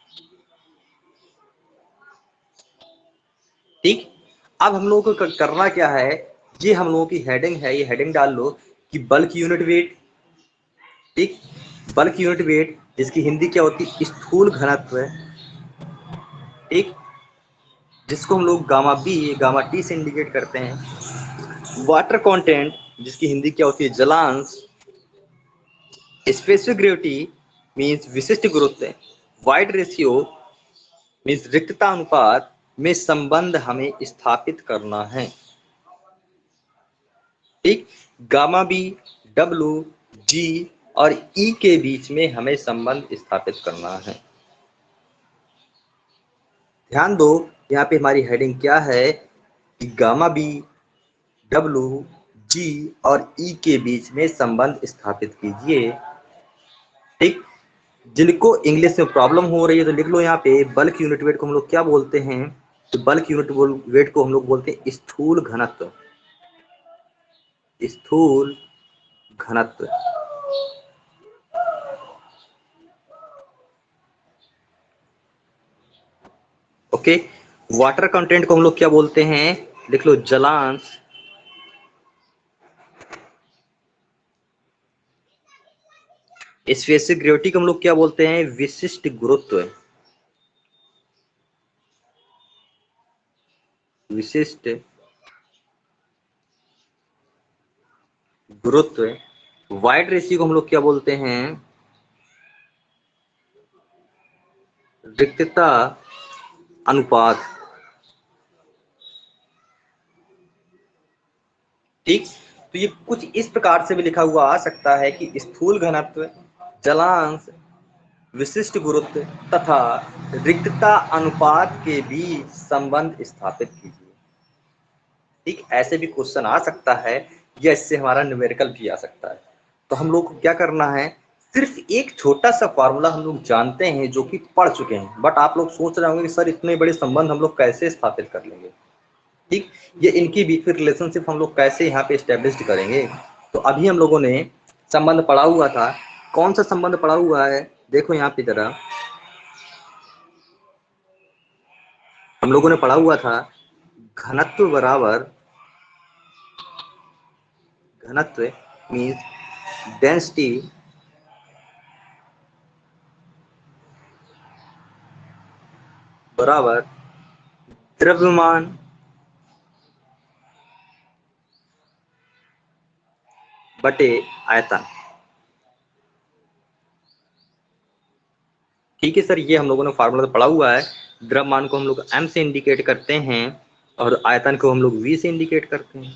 Speaker 1: ठीक, अब हम लोगों को करना क्या है, ये हम लोगों की हेडिंग है, ये हेडिंग डाल लो कि बल्क यूनिट वेट। ठीक, बल्क यूनिट वेट जिसकी हिंदी क्या होती है, स्थूल घनत्व। ठीक, जिसको हम लोग गामा बी गामा टी से इंडिकेट करते हैं। वाटर कंटेंट जिसकी हिंदी क्या होती है, जलांश। स्पेसिफिक ग्रेविटी मीन्स विशिष्ट गुरुत्व। वाइड रेशियो मीन्स रिक्तता अनुपात में संबंध हमें स्थापित करना है। ठीक, गामा बी, डब्लू, जी और ई के बीच में हमें संबंध स्थापित करना है। ध्यान दो, यहाँ पे हमारी हेडिंग क्या है कि गामा बी, डब्लू, जी और ई के बीच में संबंध स्थापित कीजिए। ठीक, जिनको इंग्लिश में प्रॉब्लम हो रही है तो लिख लो यहाँ पे, बल्क यूनिट वेट को हम लोग क्या बोलते हैं, तो बल्क यूनिट वेट को हम लोग बोलते हैं स्थूल घनत्व, स्थूल घनत्व। ओके, वाटर कंटेंट को हम लोग क्या बोलते हैं, लिख लो जलांश। स्पेसिफिक ग्रेविटी को हम लोग क्या बोलते हैं, विशिष्ट गुरुत्व। विशिष्ट गुरुत्व। वाइड रेशियो को हम लोग क्या बोलते हैं, रिक्तता अनुपात। ठीक, तो ये कुछ इस प्रकार से भी लिखा हुआ आ सकता है कि स्थूल घनत्व, जलांश, विशिष्ट गुरुत्व तथा रिक्तता अनुपात के बीच संबंध स्थापित कीजिए। ठीक, ऐसे भी क्वेश्चन आ सकता है या इससे हमारा न्यूमेरिकल भी आ सकता है। तो हम लोग को क्या करना है, सिर्फ एक छोटा सा फॉर्मूला हम लोग जानते हैं जो कि पढ़ चुके हैं, बट आप लोग सोच रहे होंगे कि सर इतने बड़े संबंध हम लोग कैसे स्थापित कर लेंगे। ठीक, ये इनकी बीच में रिलेशनशिप हम लोग कैसे यहाँ पे एस्टेब्लिश करेंगे। तो अभी हम लोगों ने संबंध पढ़ा हुआ था, कौन सा संबंध पढ़ा हुआ है, देखो यहाँ पे जरा, हम लोगों ने पढ़ा हुआ था घनत्व बराबर, घनत्व मीन्स डेंसिटी बराबर द्रव्यमान बटे आयतन। ठीक है सर, ये हम लोगों ने फार्मूला तो पढ़ा हुआ है। द्रव्यमान को हम लोग m से इंडिकेट करते हैं और आयतन को हम लोग v से इंडिकेट करते हैं।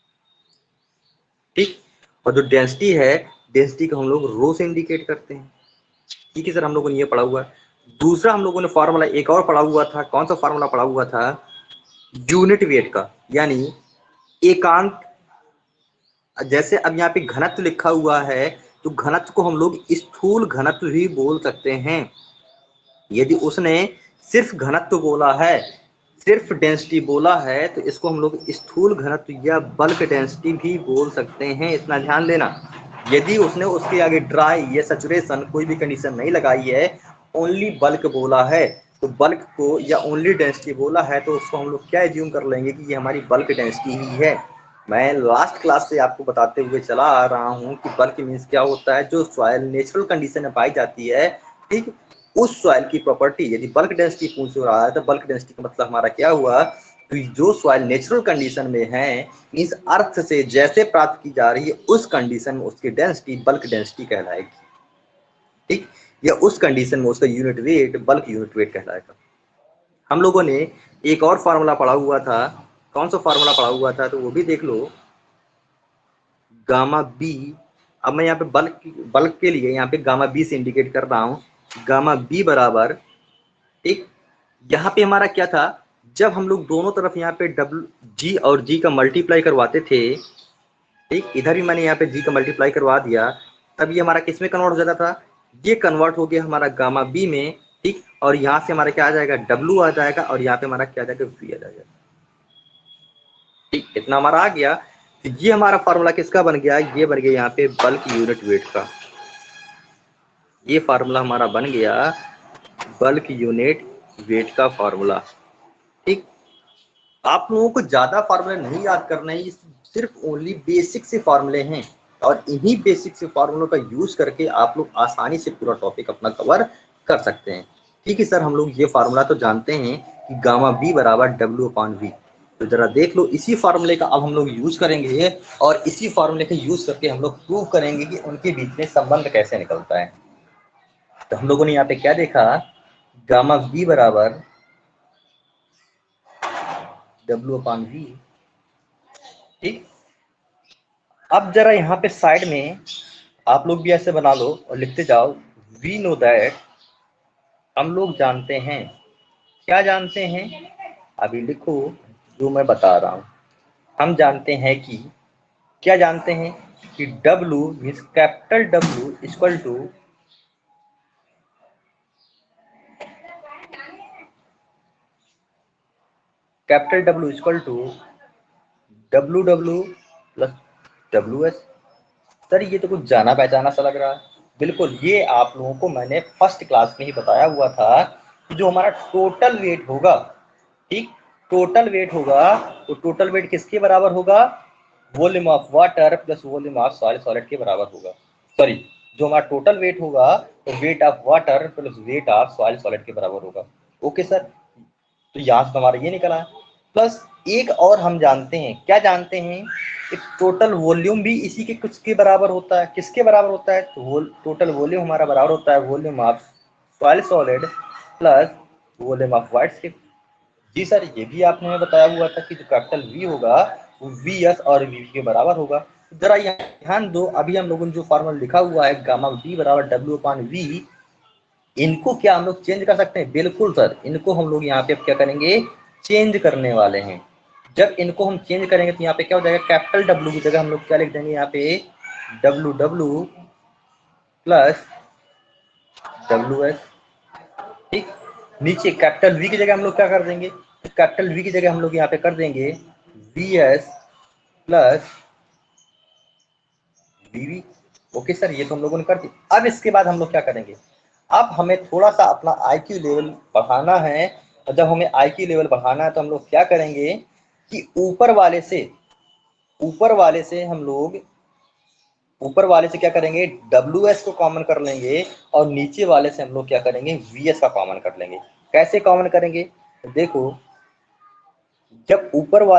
Speaker 1: ठीक, और जो डेंसिटी है, डेंसिटी को हम लोग रो से इंडिकेट करते हैं। ठीक है सर, हम लोगों ने ये पढ़ा हुआ है। दूसरा हम लोगों ने फार्मूला एक और पढ़ा हुआ था, कौन सा फार्मूला पढ़ा हुआ था, यूनिट वेट का, यानी एकांक। जैसे अब यहाँ पे घनत्व लिखा हुआ है, तो घनत्व को हम लोग स्थूल घनत्व भी बोल सकते हैं। यदि उसने सिर्फ घनत्व बोला है, सिर्फ डेंसिटी बोला है, तो इसको हम लोग स्थूल घनत्व या बल्क डेंसिटी भी बोल सकते हैं, इतना ध्यान देना। यदि उसने उसके आगे ड्राई या सैचुरेशन कोई भी कंडीशन नहीं लगाई है, ओनली बल्क बोला है, तो बल्क को या ओनली डेंसिटी बोला है, तो उसको हम लोग क्या एज्यूम कर लेंगे कि ये हमारी बल्क डेंसिटी ही है। मैं लास्ट क्लास से आपको बताते हुए चला आ रहा हूँ कि बल्क मीन्स क्या होता है, जो सॉइल नेचुरल कंडीशन में पाई जाती है, ठीक, उस सॉइल की प्रॉपर्टी। यदि बल्क डेंसिटी पूछ रहा है तो बल्क डेंसिटी का मतलब हमारा क्या हुआ, तो जो सॉइल नेचुरल कंडीशन में है, मीन्स अर्थ से जैसे प्राप्त की जा रही है, उस कंडीशन में उसकी डेंसिटी बल्क डेंसिटी कहलाएगी। ठीक, या उस कंडीशन में उसका unit weight bulk unit weight कहलाएगा। हम लोगों ने एक और फार्मूला पढ़ा हुआ था, कौन सा फार्मूला पढ़ा हुआ था, तो वो भी देख लो, गामा बी। अब मैं यहाँ पे बल्क बल्क के लिए यहाँ पे गामा बी से इंडिकेट कर रहा हूँ, गामा बी बराबर, ठीक, यहाँ पे हमारा क्या था, जब हम लोग दोनों तरफ यहाँ पे डब्ल्यू जी और जी का मल्टीप्लाई करवाते थे, ठीक, इधर भी मैंने यहाँ पे जी का मल्टीप्लाई करवा दिया, तब ये हमारा किस में कन्वर्ट हो जाता था, ये कन्वर्ट हो गया हमारा गामा बी में। ठीक, और यहाँ से हमारा क्या आ जाएगा, डब्ल्यू आ जाएगा, और यहाँ पे हमारा क्या आ जाएगा, वी आ जाएगा। ठीक, इतना हमारा आ गया। तो ये हमारा फार्मूला किसका बन गया, ये बन गया यहाँ पे बल्क यूनिट वेट का। ये फार्मूला हमारा बन गया बल्क यूनिट वेट का फार्मूला। ठीक, आप लोगों को ज्यादा फार्मूले नहीं याद करना है, सिर्फ ओनली बेसिक से फार्मूले हैं, और इन्हीं बेसिक से फार्मूलों का यूज करके आप लोग आसानी से पूरा टॉपिक अपना कवर कर सकते हैं। ठीक है सर, हम लोग ये फार्मूला तो जानते हैं कि गामा बी बराबर डब्ल्यू अपॉन वी। तो जरा देख लो, इसी फार्मूले का अब हम लोग यूज करेंगे, और इसी फार्मूले का यूज करके हम लोग प्रूव करेंगे कि उनके बीच में संबंध कैसे निकलता है। तो हम लोगों ने यहाँ पे क्या देखा, गामा बी बराबर डब्ल्यू अपॉन वी। ठीक, अब जरा यहाँ पे साइड में आप लोग भी ऐसे बना लो और लिखते जाओ, वी नो दैट, हम लोग जानते हैं, क्या जानते हैं, अभी लिखो जो मैं बता रहा हूं। हम जानते हैं कि, क्या जानते हैं कि W means capital W equal to WW plus WS। Sir ये तो कुछ जाना पहचाना सा लग रहा है। बिल्कुल, ये आप लोगों को मैंने फर्स्ट क्लास में ही बताया हुआ था कि जो हमारा टोटल वेट होगा, ठीक। टोटल वेट होगा तो टोटल वेट किसके बराबर होगा, volume of water plus volume of solid के बराबर होगा। सॉरी, जो हमारा टोटल वेट होगा तो weight of water plus weight of solid के बराबर होगा। ओके सर, तो यहाँ से हमारा ये निकला है। प्लस एक और हम जानते हैं, क्या जानते हैं कि टोटल वॉल्यूम भी इसी के कुछ के बराबर होता है। किसके बराबर होता है, तो टोटल वॉल्यूम हमारा बराबर होता है volume of solid plus volume of voids के। जी सर, ये भी आपने हमें बताया हुआ था कि जो कैपिटल वी होगा वो वी एस और वी के बराबर होगा। जरा यहाँ ध्यान दो, अभी हम लोगों ने जो फॉर्मूला लिखा हुआ है गामा वी बराबर डब्ल्यू अपॉन वी, इनको क्या हम लोग चेंज कर सकते हैं? बिल्कुल सर, इनको हम लोग यहाँ पे अब क्या करेंगे, चेंज करने वाले हैं। जब इनको हम चेंज करेंगे तो यहाँ पे क्या हो जाएगा, कैपिटल डब्ल्यू की जगह हम लोग क्या लिख देंगे यहाँ पे, W W plus W S. ठीक, नीचे कैपिटल वी की जगह हम लोग क्या कर देंगे, कैपिटल वी की जगह हम लोग यहाँ पे कर देंगे V S plus V V. Okay sir, ये तो हम लोगों ने कर दी। अब इसके बाद हम लोग क्या करेंगे, अब हमें थोड़ा सा अपना आईक्यू लेवल बढ़ाना है। और जब हमें आईक्यू लेवल बढ़ाना है तो हम लोग क्या करेंगे कि ऊपर वाले से हम लोग ऊपर वाले से क्या करेंगे, डब्ल्यू एस को कॉमन कर लेंगे और नीचे वाले से हम लोग क्या करेंगे, वी एस का कॉमन कर लेंगे। कैसे कॉमन करेंगे, तो देखो, जब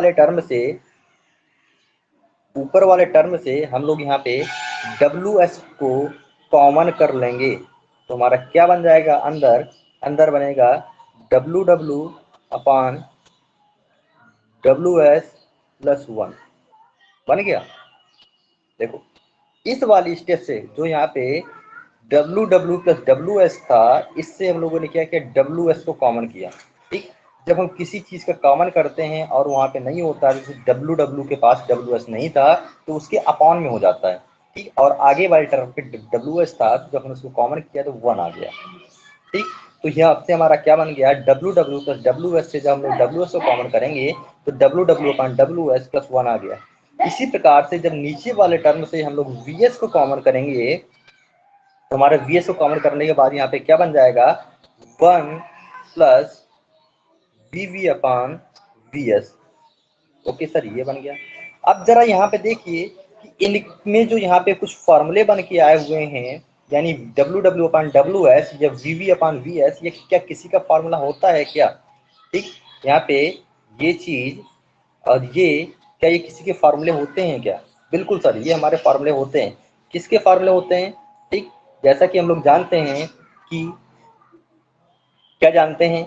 Speaker 1: ऊपर वाले टर्म से हम लोग यहाँ पे डब्ल्यू एस को कॉमन कर लेंगे तो हमारा क्या बन जाएगा, अंदर अंदर बनेगा W W upon W S plus one, बन गया। देखो, इस वाली स्टेप से जो यहाँ पे W W plus W S था, इससे हम लोगों ने क्या किया, डब्ल्यू एस को कॉमन किया। ठीक, जब हम किसी चीज़ का कॉमन करते हैं और वहाँ पे नहीं होता, जैसे डब्ल्यू डब्ल्यू के पास डब्ल्यू एस नहीं था तो उसके अपॉन में हो जाता है। ठीक, और आगे वाले टर्म पे डब्ल्यू एस था, तो जब हमने उसको कॉमन किया तो वन आ गया। ठीक, तो यहाँ से हमारा क्या बन गया, W W plus W S से जब हम लोग डब्ल्यू एस को कॉमन करेंगे तो W W upon W S plus one आ गया। इसी प्रकार से जब नीचे वाले टर्म से हम लोग वी एस को कॉमन करेंगे तो हमारे वी एस को कॉमन करने के बाद यहाँ पे क्या बन जाएगा, one plus V V upon V S. Okay sir, ये बन गया। अब जरा यहाँ पे देखिए कि इनमें जो यहाँ पे कुछ फॉर्मूले बन के आए हुए हैं, यानी W W upon W S या V V upon V S, ये क्या किसी का फॉर्मूला होता है क्या? ठीक, यहाँ पे ये चीज और ये, क्या ये किसी के फार्मूले होते हैं क्या? बिल्कुल सर, ये हमारे फार्मूले होते हैं। किसके फार्मूले होते हैं? ठीक, जैसा कि हम लोग जानते हैं कि, क्या जानते हैं,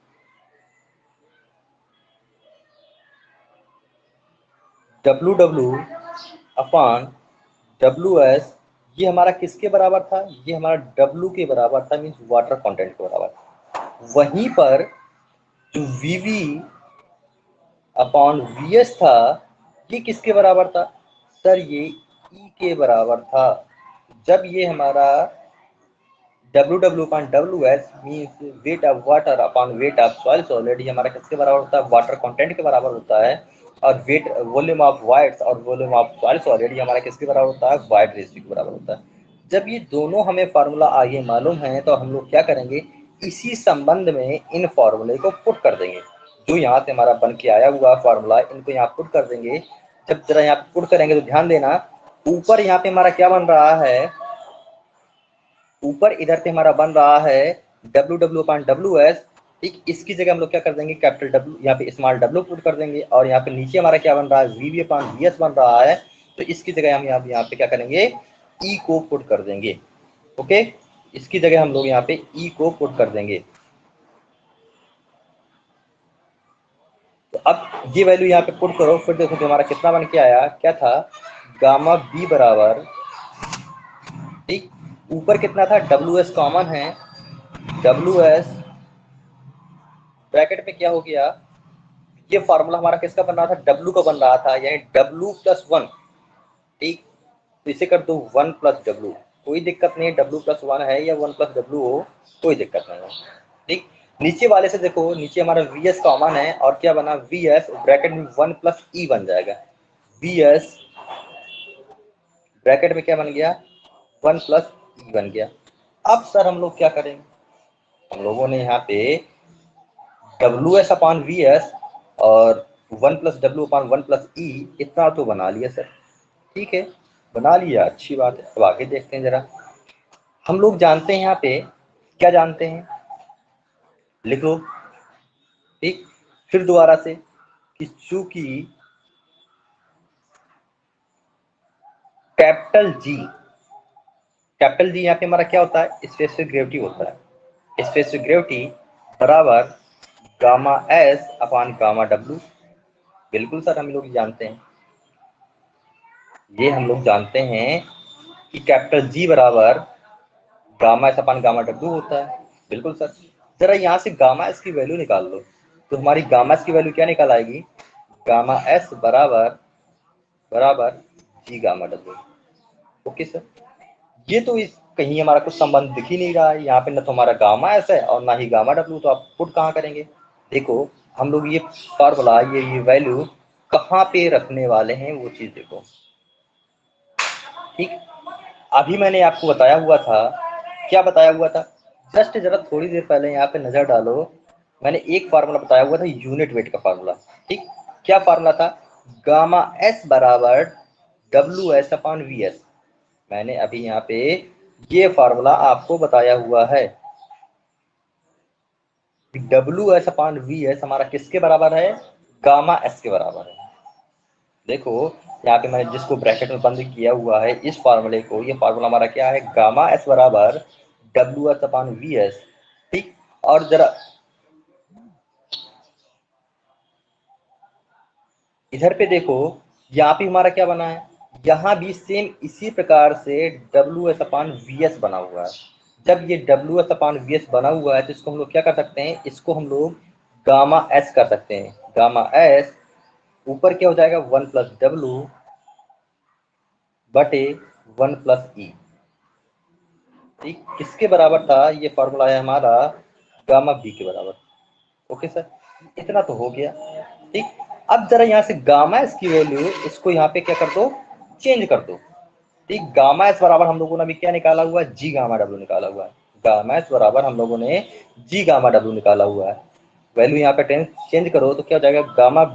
Speaker 1: W W upon W S, ये हमारा किसके बराबर था, ये हमारा डब्ल्यू के बराबर था, मीन्स वाटर कंटेंट के बराबर था। वहीं पर जो V V upon V S था, ये किसके बराबर था सर, ये ई के बराबर था। जब ये हमारा W W upon W S means weight of water upon weight of soil solid, ये हमारा किसके बराबर होता है, वाटर कंटेंट के बराबर होता है। और वेट वॉल्यूम ऑफ वाइट्स और वॉल्यूम ऑफ सॉइल सॉलिड, ये हमारा किसके बराबर होता है, वाइट रेशियो के बराबर होता है। जब ये दोनों हमें फार्मूला आगे मालूम है तो हम लोग क्या करेंगे, इसी संबंध में इन फॉर्मूले को पुट कर देंगे। जो यहाँ से हमारा बन के आया हुआ फार्मूला, इनको यहाँ पुट कर देंगे। जब जरा यहाँ पे पुट करेंगे तो ध्यान देना, ऊपर यहाँ पे हमारा क्या बन रहा है, ऊपर इधर पे हमारा बन रहा है W W upon W S. ठीक, इसकी जगह हम लोग क्या कर देंगे, कैपिटल डब्ल्यू यहाँ पे स्मॉल डब्ल्यू पुट कर देंगे। और यहाँ पे नीचे हमारा क्या बन रहा है, V V upon V S बन रहा है। तो इसकी जगह हम यहाँ पे क्या करेंगे, ई को पुट कर देंगे। ओके, इसकी जगह हम लोग यहाँ पे ई को पुट कर देंगे। तो अब ये वैल्यू यहाँ पे पुट करो, फिर देखो कि हमारा कितना बन के आया, क्या था, गामा बी बराबर, ठीक, ऊपर कितना था, डब्ल्यू एस कॉमन है, डब्ल्यू एस ब्रैकेट में क्या हो गया, ये फार्मूला हमारा किसका बन रहा था, डब्ल्यू का बन रहा था, यानी डब्ल्यू प्लस वन। ठीक, तो इसे कर दो वन प्लस डब्ल्यू, कोई दिक्कत नहीं है, डब्ल्यू प्लस वन है या वन प्लस डब्ल्यू हो, कोई दिक्कत नहीं है। ठीक, नीचे वाले से देखो, नीचे हमारा वी एस कॉमन है और क्या बना, वी एस ब्रैकेट में वन प्लस ई बन जाएगा। वी एस ब्रैकेट में क्या बन गया, वन प्लस ई बन गया। अब सर हम लोग क्या करेंगे, हम लोगों ने यहाँ पे W S upon V S और 1+W/1+E इतना तो बना लिया सर, ठीक है, बना लिया, अच्छी बात है। अब आगे देखते हैं जरा। हम लोग जानते हैं यहाँ पे क्या जानते हैं, लिख लो, ठीक। फिर दोबारा से कि चूंकि कैपिटल जी यहाँ पे हमारा क्या होता है, स्पेसिफिक ग्रेविटी होता है। स्पेसिफिक ग्रेविटी बराबर gamma S upon gamma W. बिल्कुल सर, हम लोग जानते हैं, ये हम लोग जानते हैं कि कैपिटल जी बराबर gamma S upon gamma W होता है। बिल्कुल सर। जरा यहाँ से गामा एस की वैल्यू निकाल लो, तो हमारी गामा एस की वैल्यू क्या निकल आएगी, गामा एस बराबर बराबर G gamma W. Okay sir. ये तो इस कहीं हमारा कुछ संबंध दिख ही नहीं रहा है यहाँ पे, ना तो हमारा गामा एस है और ना ही गामा डब्ल्यू, तो आप पुट कहाँ करेंगे। देखो हम लोग ये फॉर्मूला, ये वैल्यू कहाँ पे रखने वाले हैं वो चीज देखो, ठीक। अभी मैंने आपको बताया हुआ था, क्या बताया हुआ था, जस्ट जरा थोड़ी देर पहले यहाँ पे नजर डालो, मैंने एक फार्मूला बताया हुआ था, यूनिट वेट का फार्मूला, ठीक। क्या फार्मूला था, गामा एस बराबर W S upon V S. मैंने अभी यहाँ पे ये फार्मूला आपको बताया हुआ है। W S upon V S हमारा किसके बराबर है, गामा एस के बराबर है। देखो यहाँ पे मैंने जिसको ब्रैकेट में बंद किया हुआ है इस फार्मूले को, ये फार्मूला हमारा क्या है, गामा एस बराबर W S upon V S, ठीक। और जरा इधर पे देखो, यहाँ पे हमारा क्या बना है, यहाँ भी सेम इसी प्रकार से W S upon V S बना हुआ है। जब ये W S upon V S बना हुआ है तो इसको हम लोग क्या कर सकते हैं, इसको हम लोग गामा एस कर सकते हैं। गामा एस ऊपर क्या हो जाएगा, 1+W बटे 1+E, ठीक। किसके बराबर था, ये फॉर्मूला है हमारा गामा बी के बराबर। ओके सर, इतना तो हो गया, ठीक। अब जरा यहाँ से गामा एस की वैल्यू, इसको यहाँ पे क्या कर दो, चेंज कर दो, ठीक। गामा एस बराबर हम लोगों ने अभी क्या निकाला हुआ है, जी गामा डब्ल्यू निकाला हुआ है। गामा एस बराबर हम लोगों ने जी गामा डब्ल्यू निकाला हुआ है। वैल्यू यहाँ पे चेंज करो तो क्या हो जाएगा,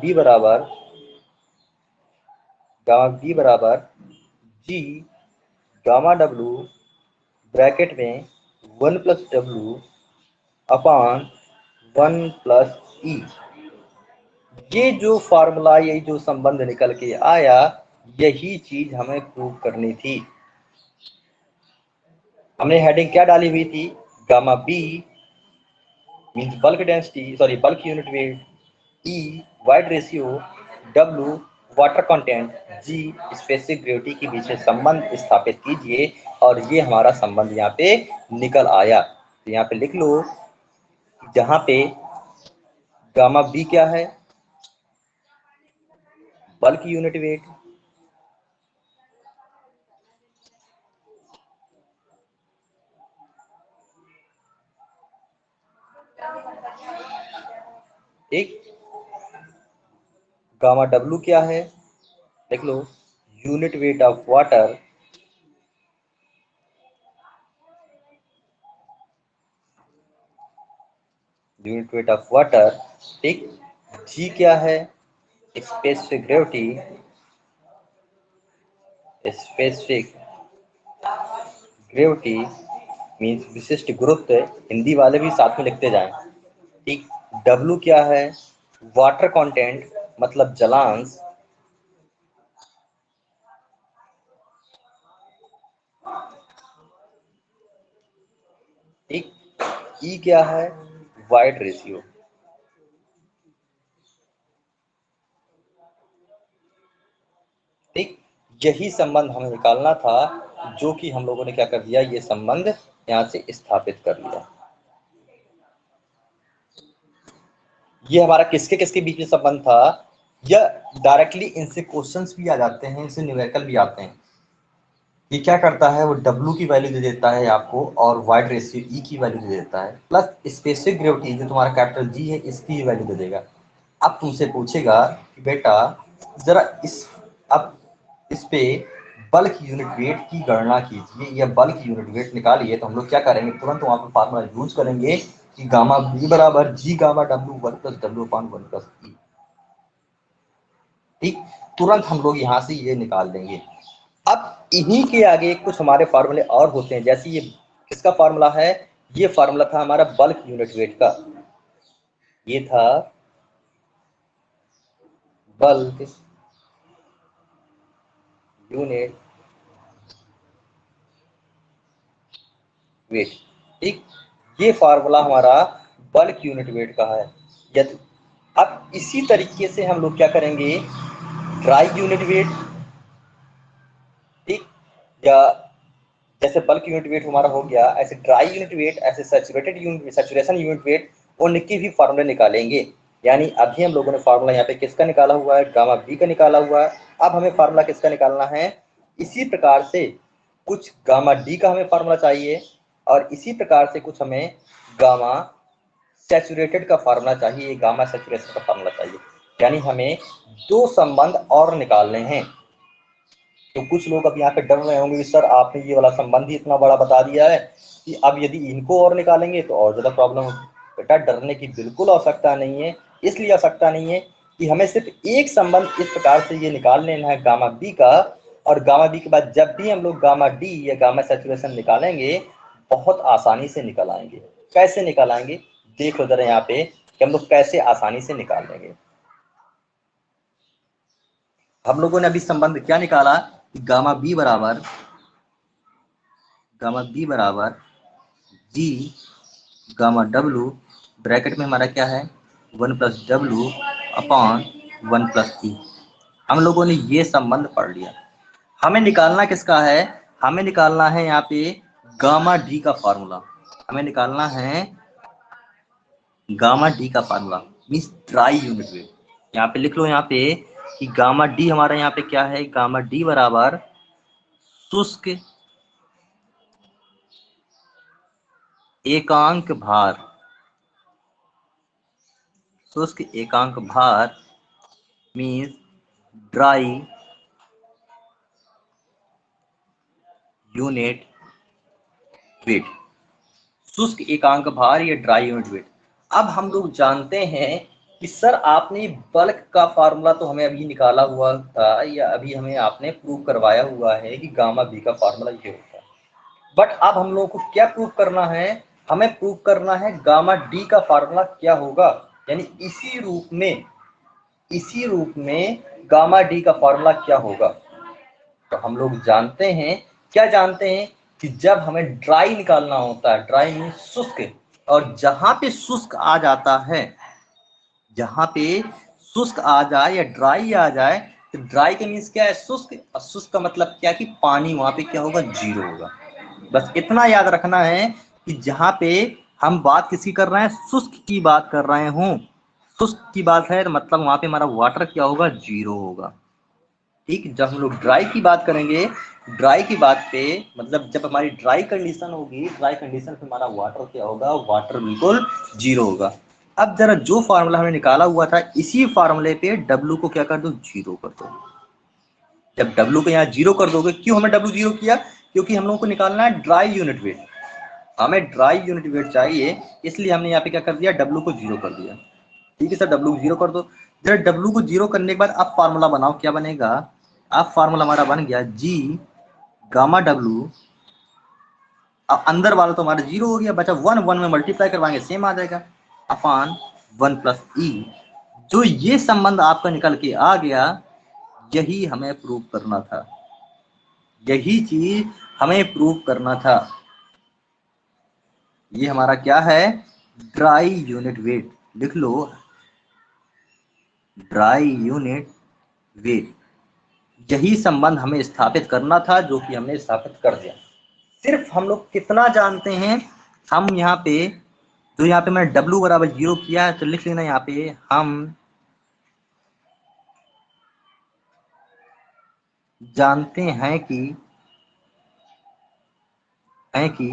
Speaker 1: गामा बी बराबर जी गामा डब्ल्यू ब्रैकेट में 1+W अपान 1+E। ये जो फार्मूला, यही जो संबंध निकल के आया, यही चीज हमें प्रूव करनी थी। हमने हेडिंग क्या डाली हुई थी, gamma B means bulk density, sorry bulk unit weight, E void ratio, W water content, G specific gravity के बीच में संबंध स्थापित कीजिए, और ये हमारा संबंध यहाँ पे निकल आया। तो यहाँ पे लिख लो, जहाँ पे गामा बी क्या है, बल्क यूनिट वेट, एक गामा डब्ल्यू क्या है, देख लो, unit weight of water, unit weight of water, ठीक। जी क्या है, specific gravity, specific gravity means विशिष्ट गुरुत्व, हिंदी वाले भी साथ में लिखते जाएं, ठीक। डब्ल्यू क्या है, वाटर कंटेंट मतलब जलांश, ठीक। ई क्या है, वाइड रेशियो, ठीक। यही संबंध हमें निकालना था, जो कि हम लोगों ने क्या कर दिया, ये संबंध यहाँ से स्थापित कर लिया। ये हमारा किसके किसके बीच में संबंध था, यह डायरेक्टली इनसे क्वेश्चंस भी आ जाते हैं, इनसे न्यूमेरिकल भी आते हैं। ये क्या करता है, वो W की वैल्यू दे देता है आपको, और वाइड रेशियो E की वैल्यू दे देता है, प्लस स्पेसिफिक ग्रेविटी जो तुम्हारा कैपिटल G है इसकी वैल्यू दे देगा। अब तुमसे पूछेगा कि बेटा जरा अब इस पे बल्क यूनिट वेट की गणना कीजिए या बल्क यूनिट वेट निकालिए, तो हम लोग क्या करेंगे, तुरंत वहां पर फार्मूला यूज करेंगे कि गामा बी बराबर G gamma W one plus W upon one plus E. ठीक, तुरंत हम लोग यहाँ से ये निकाल देंगे। अब इन्हीं के आगे कुछ हमारे फार्मूले और होते हैं, जैसे ये किसका फार्मूला है, ये फार्मूला था हमारा बल्क यूनिट वेट का, ये था बल्क यूनिट वेट। ठीक, ये फार्मूला हमारा बल्क यूनिट वेट का है। यदि अब इसी तरीके से हम लोग क्या करेंगे, ड्राई यूनिट वेट, ठीक, या जैसे बल्क यूनिट वेट हमारा हो गया, ऐसे ड्राई यूनिट वेट, ऐसे सैचुरेशन यूनिट वेट, उनके भी फार्मूले निकालेंगे। यानी अभी हम लोगों ने फार्मूला यहाँ पे किसका निकाला हुआ है, गामा बी का निकाला हुआ है। अब हमें फार्मूला किसका निकालना है, इसी प्रकार से कुछ गामा डी का हमें फार्मूला चाहिए, और इसी प्रकार से कुछ हमें गामा सैचुरेटेड का फार्मूला चाहिए, गामा सैचुरेशन का फार्मूला चाहिए। यानी हमें दो संबंध और निकालने हैं। तो कुछ लोग अब यहाँ पे डर रहे होंगे कि सर आपने ये वाला संबंध ही इतना बड़ा बता दिया है कि अब यदि इनको और निकालेंगे तो और ज्यादा प्रॉब्लम होगी। बेटा डरने की बिल्कुल आवश्यकता नहीं है। इसलिए आवश्यकता नहीं है कि हमें सिर्फ एक संबंध इस प्रकार से ये निकाल लेना है गामा बी का, और गामा बी के बाद जब भी हम लोग गामा डी या गामा सैचुरेशन निकालेंगे बहुत आसानी से निकल आएंगे। कैसे निकल आएंगे देख लो जरा यहाँ पे कि हम लोग कैसे आसानी से निकाल लेंगे। हम लोगों ने अभी संबंध क्या निकाला, गामा बी बराबर जी गामा डब्लू, ब्रैकेट में हमारा क्या है one plus W upon one plus E. हम लोगों ने ये संबंध पढ़ लिया। हमें निकालना किसका है, हमें निकालना है यहाँ पे गामा डी का फार्मूला। हमें निकालना है गामा डी का formula, means dry unit weight. यहाँ पे लिख लो यहाँ पे कि गामा डी हमारा यहाँ पे क्या है, गामा डी बराबर शुष्क एकांक भार, शुष्क एकांक भार मीन्स ड्राई यूनिट वेट, शुष्क एकांक भार या ड्राई यूनिट वेट। अब हम लोग जानते हैं कि सर आपने बल्क का फार्मूला तो हमें अभी निकाला हुआ था, या अभी हमें आपने प्रूव करवाया हुआ है कि गामा बी का फार्मूला ये होता है। बट अब हम लोगों को क्या प्रूव करना है, हमें प्रूव करना है गामा डी का फार्मूला क्या होगा। यानी इसी रूप में गामा डी का फार्मूला क्या होगा। तो हम लोग जानते हैं, क्या जानते हैं कि जब हमें ड्राई निकालना होता है, ड्राई मीन शुष्क, और जहां पे शुष्क आ जाता है, जहां पे शुष्क आ जाए या ड्राई आ जाए, तो ड्राई के मीन्स क्या है शुष्क, और शुष्क का मतलब क्या कि पानी वहां पे क्या होगा, जीरो होगा। बस इतना याद रखना है कि जहां पे हम बात किसकी कर रहे हैं, शुष्क की बात कर रहे हूं, शुष्क की बात है तो मतलब वहां पे हमारा वाटर क्या होगा, जीरो होगा। ठीक, जब हम लोग ड्राई की बात करेंगे, ड्राई की बात पे मतलब जब हमारी ड्राई कंडीशन होगी, ड्राई कंडीशन पे हमारा वाटर क्या होगा, वाटर बिल्कुल जीरो होगा। अब जरा जो फार्मूला हमने निकाला हुआ था इसी फार्मूले पे डब्लू को क्या कर दो, जीरो कर दो। जब डब्लू को यहाँ जीरो कर दोगे, क्यों हमें डब्लू जीरो किया, क्योंकि हम लोगों को निकालना है ड्राई यूनिट वेट, हमें ड्राई यूनिट वेट चाहिए, इसलिए हमने यहाँ पे क्या कर दिया, डब्लू को जीरो कर दिया। ठीक है सर, डब्लू को जीरो कर दो। जरा डब्लू को जीरो करने के बाद अब फार्मूला बनाओ, क्या बनेगा, अब फार्मूला हमारा बन गया जी गामा डब्लू, अब अंदर वाला तो हमारा जीरो हो गया, बचा वन, वन में मल्टीप्लाई करवाएंगे सेम आ जाएगा अपॉन वन प्लस ई। जो ये संबंध आपका निकल के आ गया, यही हमें प्रूव करना था, यही चीज हमें प्रूव करना था। ये हमारा क्या है, ड्राई यूनिट वेट, लिख लो ड्राई यूनिट वेट। यही संबंध हमें स्थापित करना था, जो कि हमने स्थापित कर दिया। सिर्फ हम लोग कितना जानते हैं, हम यहाँ पे जो यहाँ पे मैंने W बराबर जीरो किया है, तो लिख लेना यहाँ पे हम जानते हैं कि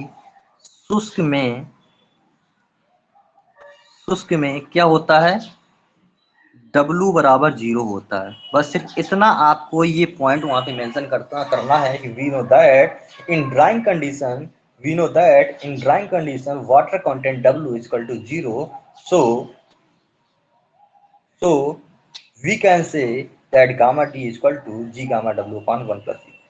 Speaker 1: शुष्क में क्या होता है, W बराबर जीरो होता है। बस सिर्फ इतना आपको ये पॉइंट वहां पे मेंशन करना है कि we know that in drying condition we know that in drying condition water content W is equal to 0. So we can say that gamma T is equal to G gamma W upon 1 plus E.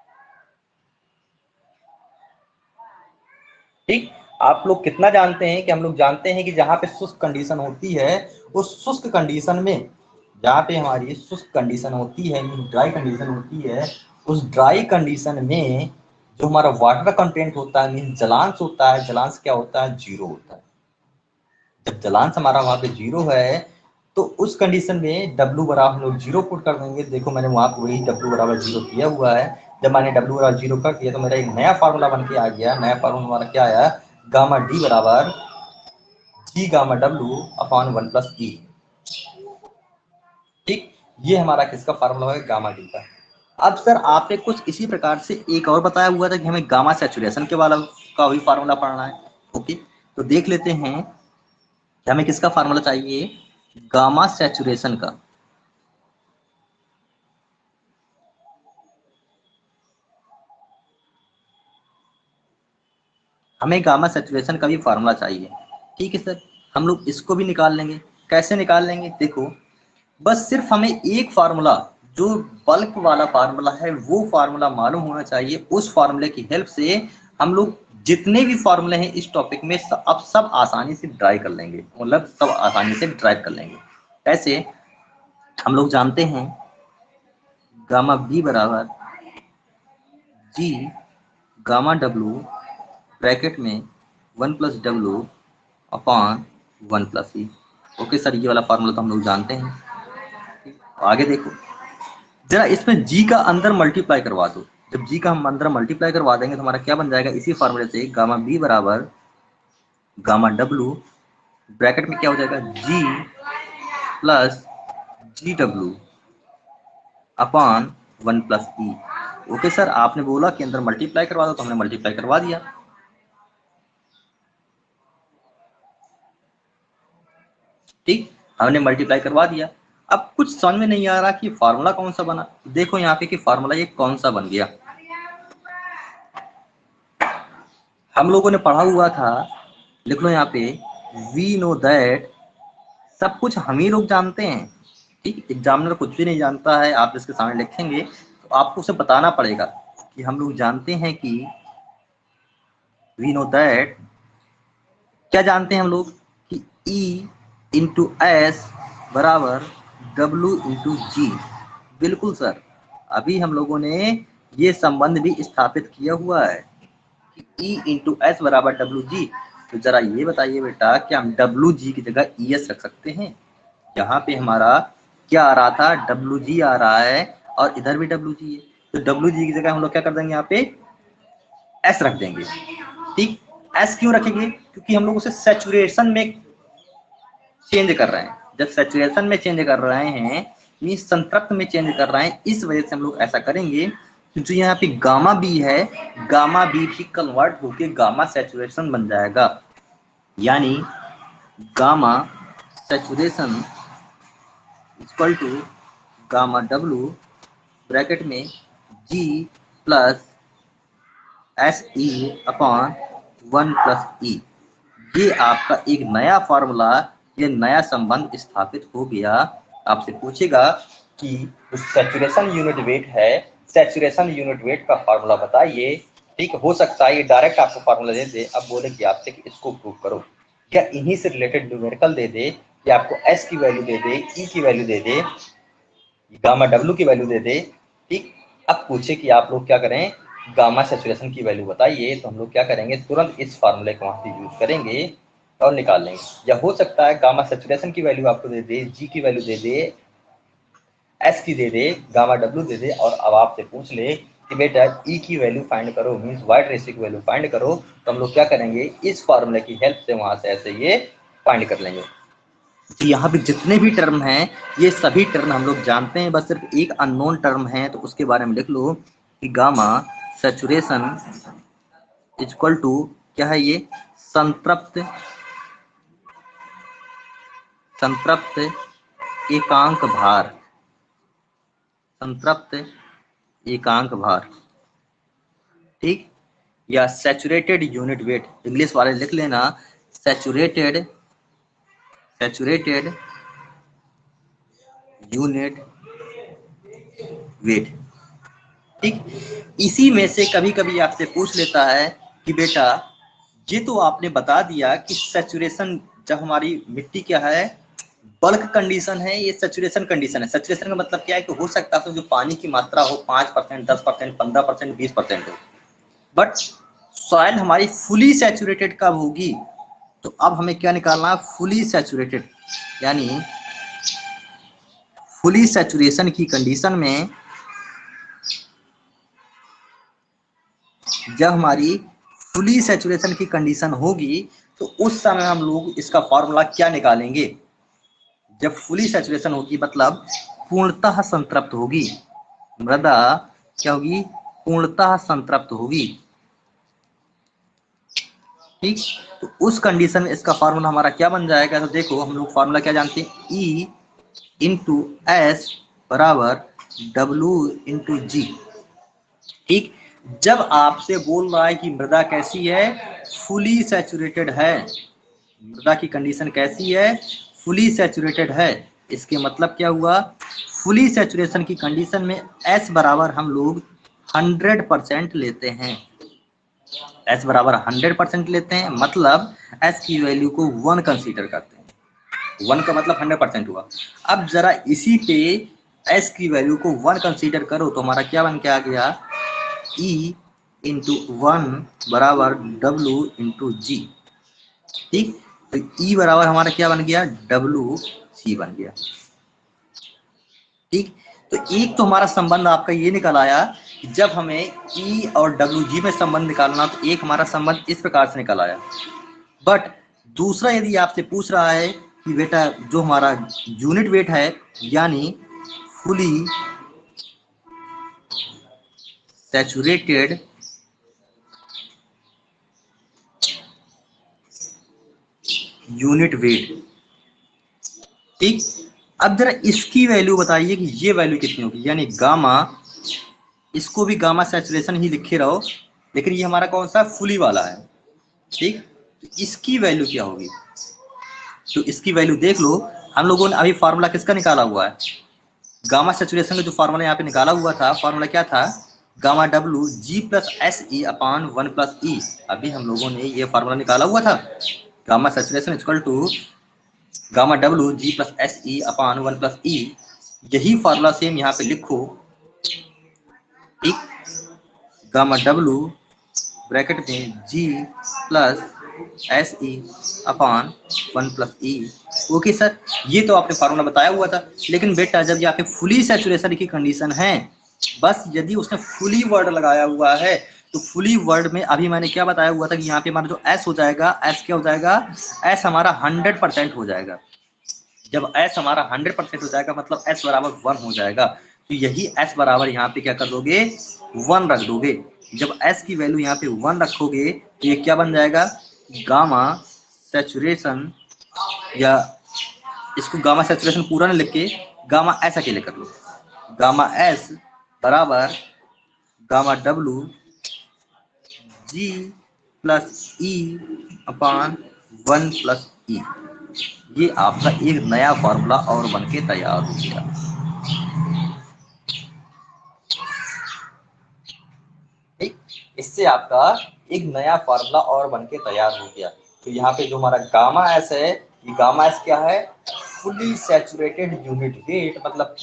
Speaker 1: ठीक, आप लोग कितना जानते हैं कि हम लोग जानते हैं कि जहां पे शुष्क कंडीशन होती है उस शुष्क कंडीशन में, जहां पे हमारी शुष्क कंडीशन होती है, ड्राई कंडीशन होती है, उस ड्राई कंडीशन में जो हमारा वाटर कंटेंट होता है मीन जलांश होता है, जलांश क्या होता है, 0 होता है। जब जलांश हमारा वहां पे 0 है तो उस कंडीशन में W बराबर हम लोग 0 पुट कर देंगे। देखो मैंने वहां पर वही W बराबर 0 किया हुआ है। जब मैंने W बराबर 0 कर दिया तो मेरा एक नया फार्मूला बन के आ गया। नया फार्मूला हमारा क्या आया, गामा D बराबर G gamma W upon 1 plus E। ठीक, ये हमारा किसका फार्मूला है, गामा डी का। अब सर आपने कुछ इसी प्रकार से एक और बताया हुआ था कि हमें गामा सैचुरेशन के वाला का भी फार्मूला पढ़ना है। ओके, तो देख लेते हैं हमें किसका फार्मूला चाहिए, गामा सैचुरेशन का। हमें गामा सैचुरेशन का भी फार्मूला चाहिए। ठीक है सर, हम लोग इसको भी निकाल लेंगे। कैसे निकाल लेंगे, देखो बस सिर्फ हमें एक फार्मूला, जो बल्क वाला फार्मूला है वो फार्मूला मालूम होना चाहिए। उस फार्मूले की हेल्प से हम लोग जितने भी फार्मूले हैं इस टॉपिक में अब सब आसानी से ड्राइव कर लेंगे, मतलब सब आसानी से ड्राइव कर लेंगे। ऐसे हम लोग जानते हैं गामा बी बराबर जी गामा डब्लू ब्रैकेट में 1 plus W upon 1 plus E. Okay sir, ये वाला फार्मूला तो हम लोग जानते हैं। आगे देखो जरा, इसमें जी का अंदर मल्टीप्लाई करवा दो। जब जी का हम अंदर मल्टीप्लाई करवा देंगे तो हमारा क्या बन जाएगा, इसी फार्मूले से गामा बी बराबर गामा डब्लू ब्रैकेट में क्या हो जाएगा, G plus G W upon 1 plus E. Okay sir, आपने बोला कि अंदर मल्टीप्लाई करवा दो तो हमने मल्टीप्लाई करवा दिया। ठीक, हमने मल्टीप्लाई करवा दिया। अब कुछ समझ में नहीं आ रहा कि फार्मूला कौन सा बना। देखो यहाँ पे कि फार्मूला ये कौन सा बन गया। हम लोगों ने पढ़ा हुआ था, लिख लो यहाँ पे, वी नो दैट, सब कुछ हम ही लोग जानते हैं। ठीक, एग्जामिनर कुछ भी नहीं जानता है, आप इसके सामने लिखेंगे तो आपको उसे बताना पड़ेगा कि हम लोग जानते हैं कि वी नो दैट, क्या जानते हैं हम लोग कि E इंटू एस बराबर W इंटू जी। बिल्कुल सर, अभी हम लोगों ने ये संबंध भी स्थापित किया हुआ है कि E इंटू एस बराबर डब्ल्यू जी। तो जरा ये बताइए बेटा, क्या हम डब्ल्यू जी की जगह ई एस रख सकते हैं। यहाँ पे हमारा क्या आ रहा था, डब्ल्यू जी आ रहा है और इधर भी डब्ल्यू जी है, तो डब्ल्यू जी की जगह हम लोग क्या कर देंगे, यहाँ पे एस रख देंगे। ठीक, एस क्यों रखेंगे, क्योंकि हम लोग उसे सैचुरेशन में चेंज कर रहे हैं। जब सैचुरेशन में चेंज कर रहे हैं, मीन्स संतृप्त में चेंज कर रहे हैं, इस वजह से हम लोग ऐसा करेंगे। जो यहाँ पे गामा बी है, गामा बी भी कन्वर्ट होके गामा सैचुरेशन बन जाएगा, यानी gamma saturation equal to gamma W bracket में G plus S E upon 1 plus E. ये आपका एक नया फार्मूला, ये नया संबंध स्थापित हो गया। आपसे पूछेगा कि सैचुरेशन यूनिट वेट है, सैचुरेशन यूनिट वेट का फार्मूला बताइए। ठीक, हो सकता है ये डायरेक्ट आपको फार्मूला दे दे, अब बोले कि आपसे कि इसको प्रूव करो, क्या इन्हीं से रिलेटेड न्यूमेरिकल दे दे, या आपको एस की वैल्यू दे दे, ई की वैल्यू दे दे, गामा डब्ल्यू की वैल्यू दे दे। ठीक, अब पूछे कि आप लोग क्या करें, गामा सैचुरेशन की वैल्यू बताइए, तो हम लोग क्या करेंगे, तुरंत इस फार्मूले को वहां से यूज करेंगे और निकाल लेंगे। या हो सकता है गामा सैचुरेशन की वैल्यू आपको दे दे, जी की वैल्यू दे दे, एस की दे दे, गामा डब्ल्यू दे दे, और अब आपसे पूछ ले कि बेटा ई की वैल्यू फाइंड करो, मीन्स वाइड रेशियो की वैल्यू फाइंड करो, तो हम लोग क्या करेंगे, इस फार्मूले की हेल्प से वहां से ऐसे ये फाइंड कर लेंगे। तो यहाँ पे जितने भी टर्म हैं ये सभी टर्म हम लोग जानते हैं, बस सिर्फ एक अननोन टर्म है, तो उसके बारे में लिख लो कि गामा सैचुरेशन इक्वल टू क्या है, ये संतृप्त संतृप्त एकांक भार, संतृप्त एकांक भार। ठीक, या सैचुरेटेड यूनिट वेट, इंग्लिश वाले लिख लेना सैचुरेटेड यूनिट वेट। ठीक, इसी में से कभी कभी आपसे पूछ लेता है कि बेटा ये तो आपने बता दिया कि सैचुरेशन, जब हमारी मिट्टी क्या है बल्क कंडीशन है, ये सैचुरेशन कंडीशन है। सैचुरेशन का मतलब क्या है कि हो सकता है तो जो पानी की मात्रा हो 5%, 10%, 15%, 20% हो, बट सॉइल हमारी फुली सैचुरेटेड कब होगी? तो अब हमें क्या निकालना, फुली सैचुरेटेड, यानी फुली सैचुरेशन की कंडीशन में जब हमारी फुली सैचुरेशन की कंडीशन होगी तो उस समय हम लोग इसका फॉर्मूला क्या निकालेंगे? जब फुली सैचुरेशन होगी मतलब पूर्णतः संतृप्त होगी, मृदा क्या होगी, पूर्णतः संतृप्त होगी। ठीक, तो उस कंडीशन में इसका फॉर्मूला हमारा क्या बन जाएगा? तो देखो हम लोग फॉर्मूला क्या जानते हैं, E इंटू एस बराबर W इंटू जी। ठीक, जब आपसे बोल रहा है कि मृदा कैसी है, फुली सैचुरेटेड है, मृदा की कंडीशन कैसी है, फुली सैचुरेटेड है, इसके मतलब क्या हुआ, फुली सैचुरेशन की कंडीशन में S बराबर हम लोग 100% लेते हैं, S बराबर 100% लेते हैं, मतलब S की वैल्यू को 1 कंसीडर करते हैं, 1 का मतलब 100% हुआ। अब जरा इसी पे S की वैल्यू को 1 कंसीडर करो तो हमारा क्या बन के आ गया, E इंटू 1 बराबर W इंटू जी। ठीक, तो E बराबर हमारा क्या बन गया, W C बन गया। ठीक, तो एक तो हमारा संबंध आपका ये निकल आया कि जब हमें E और WG में संबंध निकालना तो एक हमारा संबंध इस प्रकार से निकल आया। बट दूसरा यदि आपसे पूछ रहा है कि बेटा जो हमारा यूनिट वेट है यानी फुली सैचुरेटेड यूनिट वेट, ठीक, अब जरा इसकी वैल्यू बताइए कि ये वैल्यू कितनी होगी, यानी गामा, इसको भी गामा सैचुरेशन ही लिखे रहो, लेकिन ये हमारा कौन सा फुली वाला है। ठीक, तो इसकी वैल्यू क्या होगी, तो इसकी वैल्यू देख लो, हम लोगों ने अभी फार्मूला किसका निकाला हुआ है, गामा सैचुरेशन का जो फार्मूला यहाँ पे निकाला हुआ था, फार्मूला क्या था, gamma W G plus S E upon 1 plus E. अभी हम लोगों ने ये फार्मूला निकाला हुआ था, gamma saturation equal to gamma W G plus S E upon 1 plus E. यही फार्मूला सेम यहाँ पे लिखो, ठीक, गामा डब्लू ब्रैकेट में G plus S E upon 1 plus E. Okay sir, ये तो आपने फार्मूला बताया हुआ था, लेकिन बेटा जब यहाँ पे फुली सैचुरेशन की कंडीशन है, बस यदि उसने फुली वर्ड लगाया हुआ है तो फुली वर्ड में अभी मैंने क्या बताया हुआ था कि यहाँ पे हमारा जो एस हो जाएगा, एस क्या हो जाएगा, एस हमारा 100% हो जाएगा। जब एस हमारा 100% हो जाएगा मतलब एस बराबर 1 हो जाएगा, तो यही एस बराबर यहाँ पे क्या कर दोगे, 1 रख दोगे। जब एस की वैल्यू यहाँ पे 1 रखोगे तो ये क्या बन जाएगा, गामा सैचुरेशन, या इसको गामा सैचुरेशन पूरा न लिख के गामा एस अकेले कर लो, गामा एस बराबर gamma W G plus E upon 1 plus E. ये आपका एक नया फॉर्मूला और बनके तैयार हो गया। ठीक, इससे आपका एक नया फॉर्मूला और बनके तैयार हो गया। तो यहाँ पे जो हमारा गामा एस है, ये गामा एस क्या है, फुली सैचुरेटेड यूनिट वेट, मतलब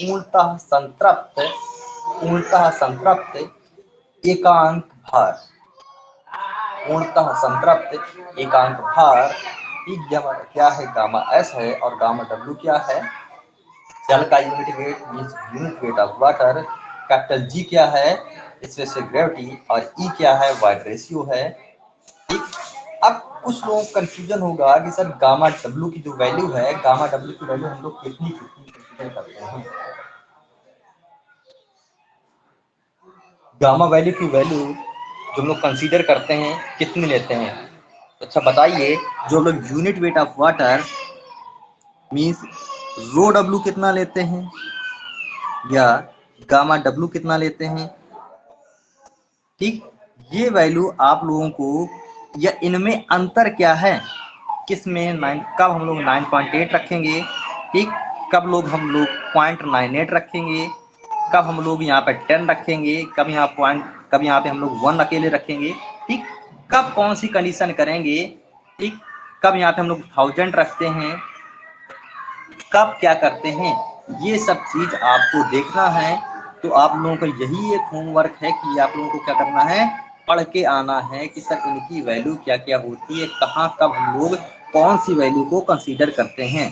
Speaker 1: पूर्णतः संतृप्त एकांक भार, पूर्णतः संतृप्त एकांक भार। ठीक, ये हमारा क्या है, गामा एस है, और गामा डब्ल्यू क्या है, जल का unit weight means unit weight of water. Capital G क्या है, स्पेशल ग्रेविटी, और ई क्या है, वाइड रेशियो है। ठीक, अब कुछ लोगों को कंफ्यूजन होगा कि सर गामा डब्ल्यू की जो वैल्यू है, गामा डब्ल्यू की वैल्यू हम लोग कितनी कंसीडर करते हैं, गामा वैल्यू की वैल्यू जो हम लोग कंसीडर करते हैं कितनी लेते हैं। अच्छा बताइए, जो लोग unit weight of water means rho W कितना लेते हैं या गामा डब्ल्यू कितना लेते हैं। ठीक, ये वैल्यू आप लोगों को, या इनमें अंतर क्या है, किस में 9, कब हम लोग 9.8 रखेंगे, ठीक, कब हम लोग 0.98 रखेंगे, कब हम लोग यहाँ पे 10 रखेंगे, कब यहाँ पे हम लोग 1 अकेले रखेंगे, ठीक, कब कौन सी कंडीशन करेंगे, ठीक, कब यहाँ पे हम लोग 1000 रखते हैं, कब क्या करते हैं, ये सब चीज आपको देखना है। तो आप लोगों का यही एक होमवर्क है कि आप लोगों को क्या करना है, पढ़ के आना है कि सर इनकी वैल्यू क्या क्या होती है, कहाँ कब हम लोग कौन सी वैल्यू को कंसीडर करते हैं,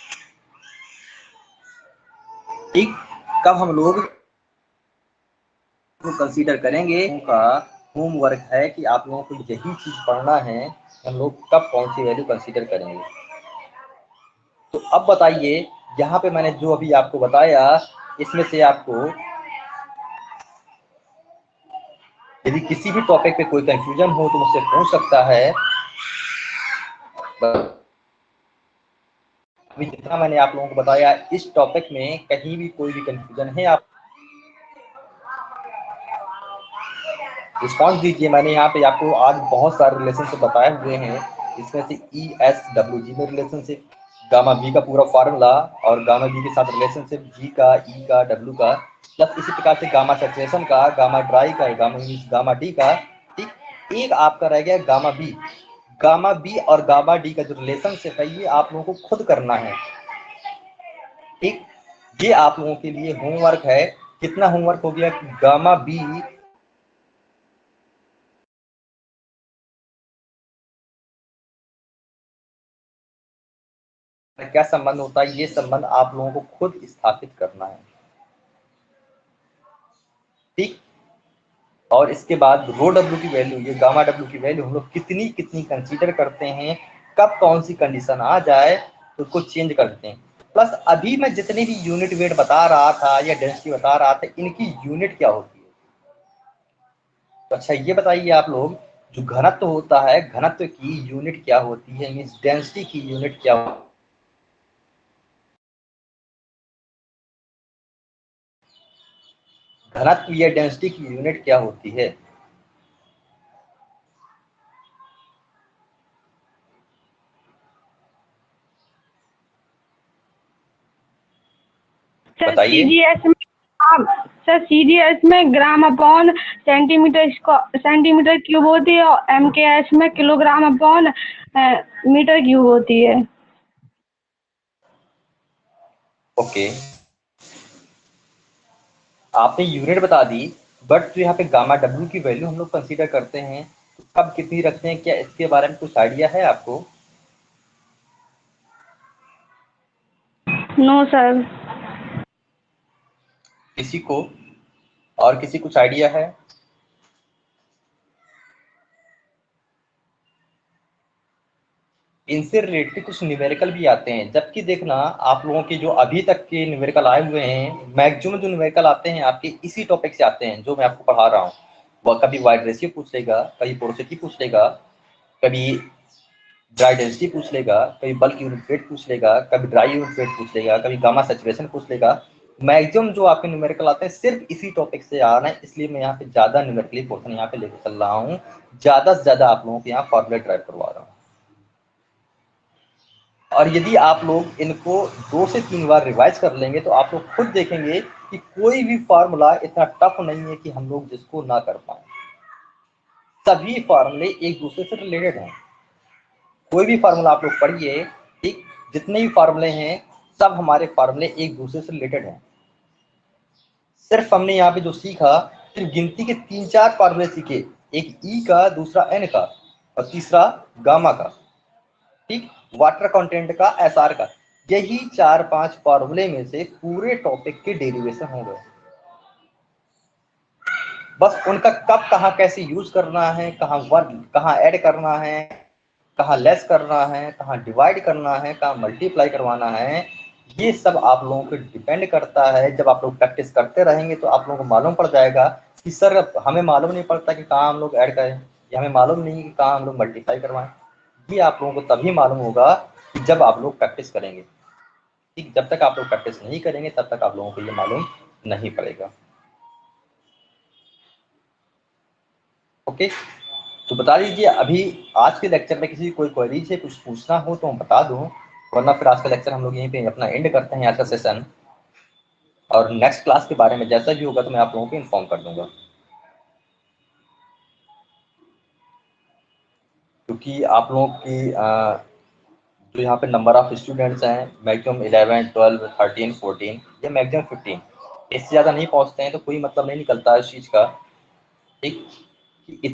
Speaker 1: ठीक, कब हम लोग को कंसीडर करेंगे। का होमवर्क है कि आप लोगों को यही चीज पढ़ना है, हम लोग कब कौन सी वैल्यू कंसीडर करेंगे। तो अब बताइए, यहाँ पे मैंने जो अभी आपको बताया, इसमें से आपको यदि किसी भी टॉपिक पे कोई कंफ्यूजन हो तो मुझसे पूछ सकता है। अभी जितना मैंने आप लोगों को बताया, इस टॉपिक में कहीं भी कोई भी कंफ्यूजन है आप रिस्पॉन्स दीजिए। मैंने यहाँ पे आपको आज बहुत सारे रिलेशनशिप बताए हुए हैं, इसमें से ESWG में रिलेशनशिप, गामा बी का पूरा फार्मूला और गामा बी के साथ रिलेशनशिप जी का, ई का, डब्ल्यू का, प्लस इसी प्रकार से गामा सैचुरेशन का, गामा ड्राई का, गामा डी का, ठीक। एक आपका रह गया गामा बी और गामा डी का जो रिलेशनशिप है ये आप लोगों को खुद करना है, ठीक। ये आप लोगों के लिए होमवर्क है। कितना होमवर्क हो गया कि गामा बी क्या संबंध होता है, ये संबंध आप लोगों को खुद स्थापित करना है, ठीक। और इसके बाद रो डब्ल्यू की वैल्यू, ये गामा डब्ल्यू की वैल्यू हम लोग कितनी कितनी कंसीडर करते हैं, कब कौन सी कंडीशन आ जाए तो उसको चेंज करते हैं। प्लस अभी मैं जितने भी यूनिट वेट बता रहा था या डेंसिटी बता रहा था, इनकी यूनिट क्या होती है। तो अच्छा ये बताइए आप लोग, जो घनत्व होता है, घनत्व की यूनिट क्या होती है, मीन्स डेंसिटी की यूनिट क्या होती है। घनत्व या डेंसिटी की यूनिट क्या होती है।
Speaker 2: सर
Speaker 1: बताइए।
Speaker 2: सीडीएस में, सर सीडीएस में ग्राम अपॉन सेंटीमीटर क्यूब होती है और एमकेएस में किलोग्राम अपॉन मीटर क्यूब होती है।
Speaker 1: ओके, आपने यूनिट बता दी, बट जो यहाँ पे गामा डब्ल्यू की वैल्यू हम लोग कंसीडर करते हैं, तो कब कितनी रखते हैं, क्या इसके बारे में कुछ आइडिया है आपको।
Speaker 2: No sir.
Speaker 1: किसी को, और किसी कुछ आइडिया है। इनसे रिलेटेड कुछ न्यूमेरिकल भी आते हैं, जबकि देखना आप लोगों के जो अभी तक के न्यूमेरिकल आए हुए हैं, मैक्सिमम जो न्यूमेरिकल आते हैं आपके इसी टॉपिक से आते हैं जो मैं आपको पढ़ा रहा हूँ। वह कभी वाइड रेशियो पूछ लेगा, कभी पोरोसिटी पूछ लेगा, कभी ड्राई डेंसिटी पूछ लेगा, कभी बल्क यूनिट वेट पूछ लेगा, कभी ड्राई यूनिट वेट पूछ लेगा, कभी गामा सैचुरेशन पूछ लेगा। मैक्सिमम जो आपके न्यूमेरिकल आते हैं सिर्फ इसी टॉपिक से आ रहे हैं, इसलिए मैं यहाँ पे ज्यादा न्यूमेरिकली पोर्शन यहाँ पे लेकर चल रहा हूँ, ज्यादा से ज्यादा आप लोगों के यहाँ फॉर्मूला ड्राइव करवा रहा हूँ। और यदि आप लोग इनको 2 से 3 बार रिवाइज कर लेंगे तो आप लोग खुद देखेंगे कि कोई भी फार्मूला इतना टफ नहीं है कि हम लोग जिसको ना कर पाए। सभी फार्मूले एक दूसरे से रिलेटेड हैं। कोई भी फार्मूला आप लोग पढ़िए, ठीक, जितने भी फार्मूले हैं सब हमारे फार्मूले एक दूसरे से रिलेटेड हैं। सिर्फ हमने यहाँ पे जो सीखा, सिर्फ गिनती के 3-4 फार्मूले सीखे, एक ई का, दूसरा एन का और तीसरा गामा का, ठीक, वाटर कंटेंट का, एसआर का। यही 4-5 फार्मूले में से पूरे टॉपिक के डेरिवेशन हो गए। बस उनका कब कहाँ कैसे यूज करना है, कहाँ वर्क, कहाँ ऐड करना है, कहाँ लेस करना है, कहाँ डिवाइड करना है, कहाँ मल्टीप्लाई करवाना है, ये सब आप लोगों पे डिपेंड करता है। जब आप लोग प्रैक्टिस करते रहेंगे तो आप लोगों को मालूम पड़ जाएगा कि सर हमें मालूम नहीं पड़ता कि कहाँ हम लोग ऐड करें, या हमें मालूम नहीं कि कहाँ हम लोग मल्टीप्लाई करवाएं। ये आप लोगों को तभी मालूम होगा कि जब आप लोग प्रैक्टिस करेंगे, ठीक। जब तक आप लोग प्रैक्टिस नहीं करेंगे तब तक आप लोगों को ये मालूम नहीं पड़ेगा। ओके, तो बता दीजिए अभी आज के लेक्चर में किसी कोई क्वेरी से कुछ पूछना हो तो हम बता दूं, वरना फिर आज का लेक्चर हम लोग यहीं पे अपना एंड करते हैं आज का सेशन, और नेक्स्ट क्लास के बारे में जैसा भी होगा तो मैं आप लोगों को इन्फॉर्म कर दूंगा। क्योंकि आप लोगों की जो यहाँ पे नंबर ऑफ स्टूडेंट्स हैं मैक्सिमम 11, 12, 13, 14 या मैक्सिमम 15, इससे ज़्यादा नहीं पहुँचते हैं तो कोई मतलब नहीं निकलता है इस चीज़ का, ठीक।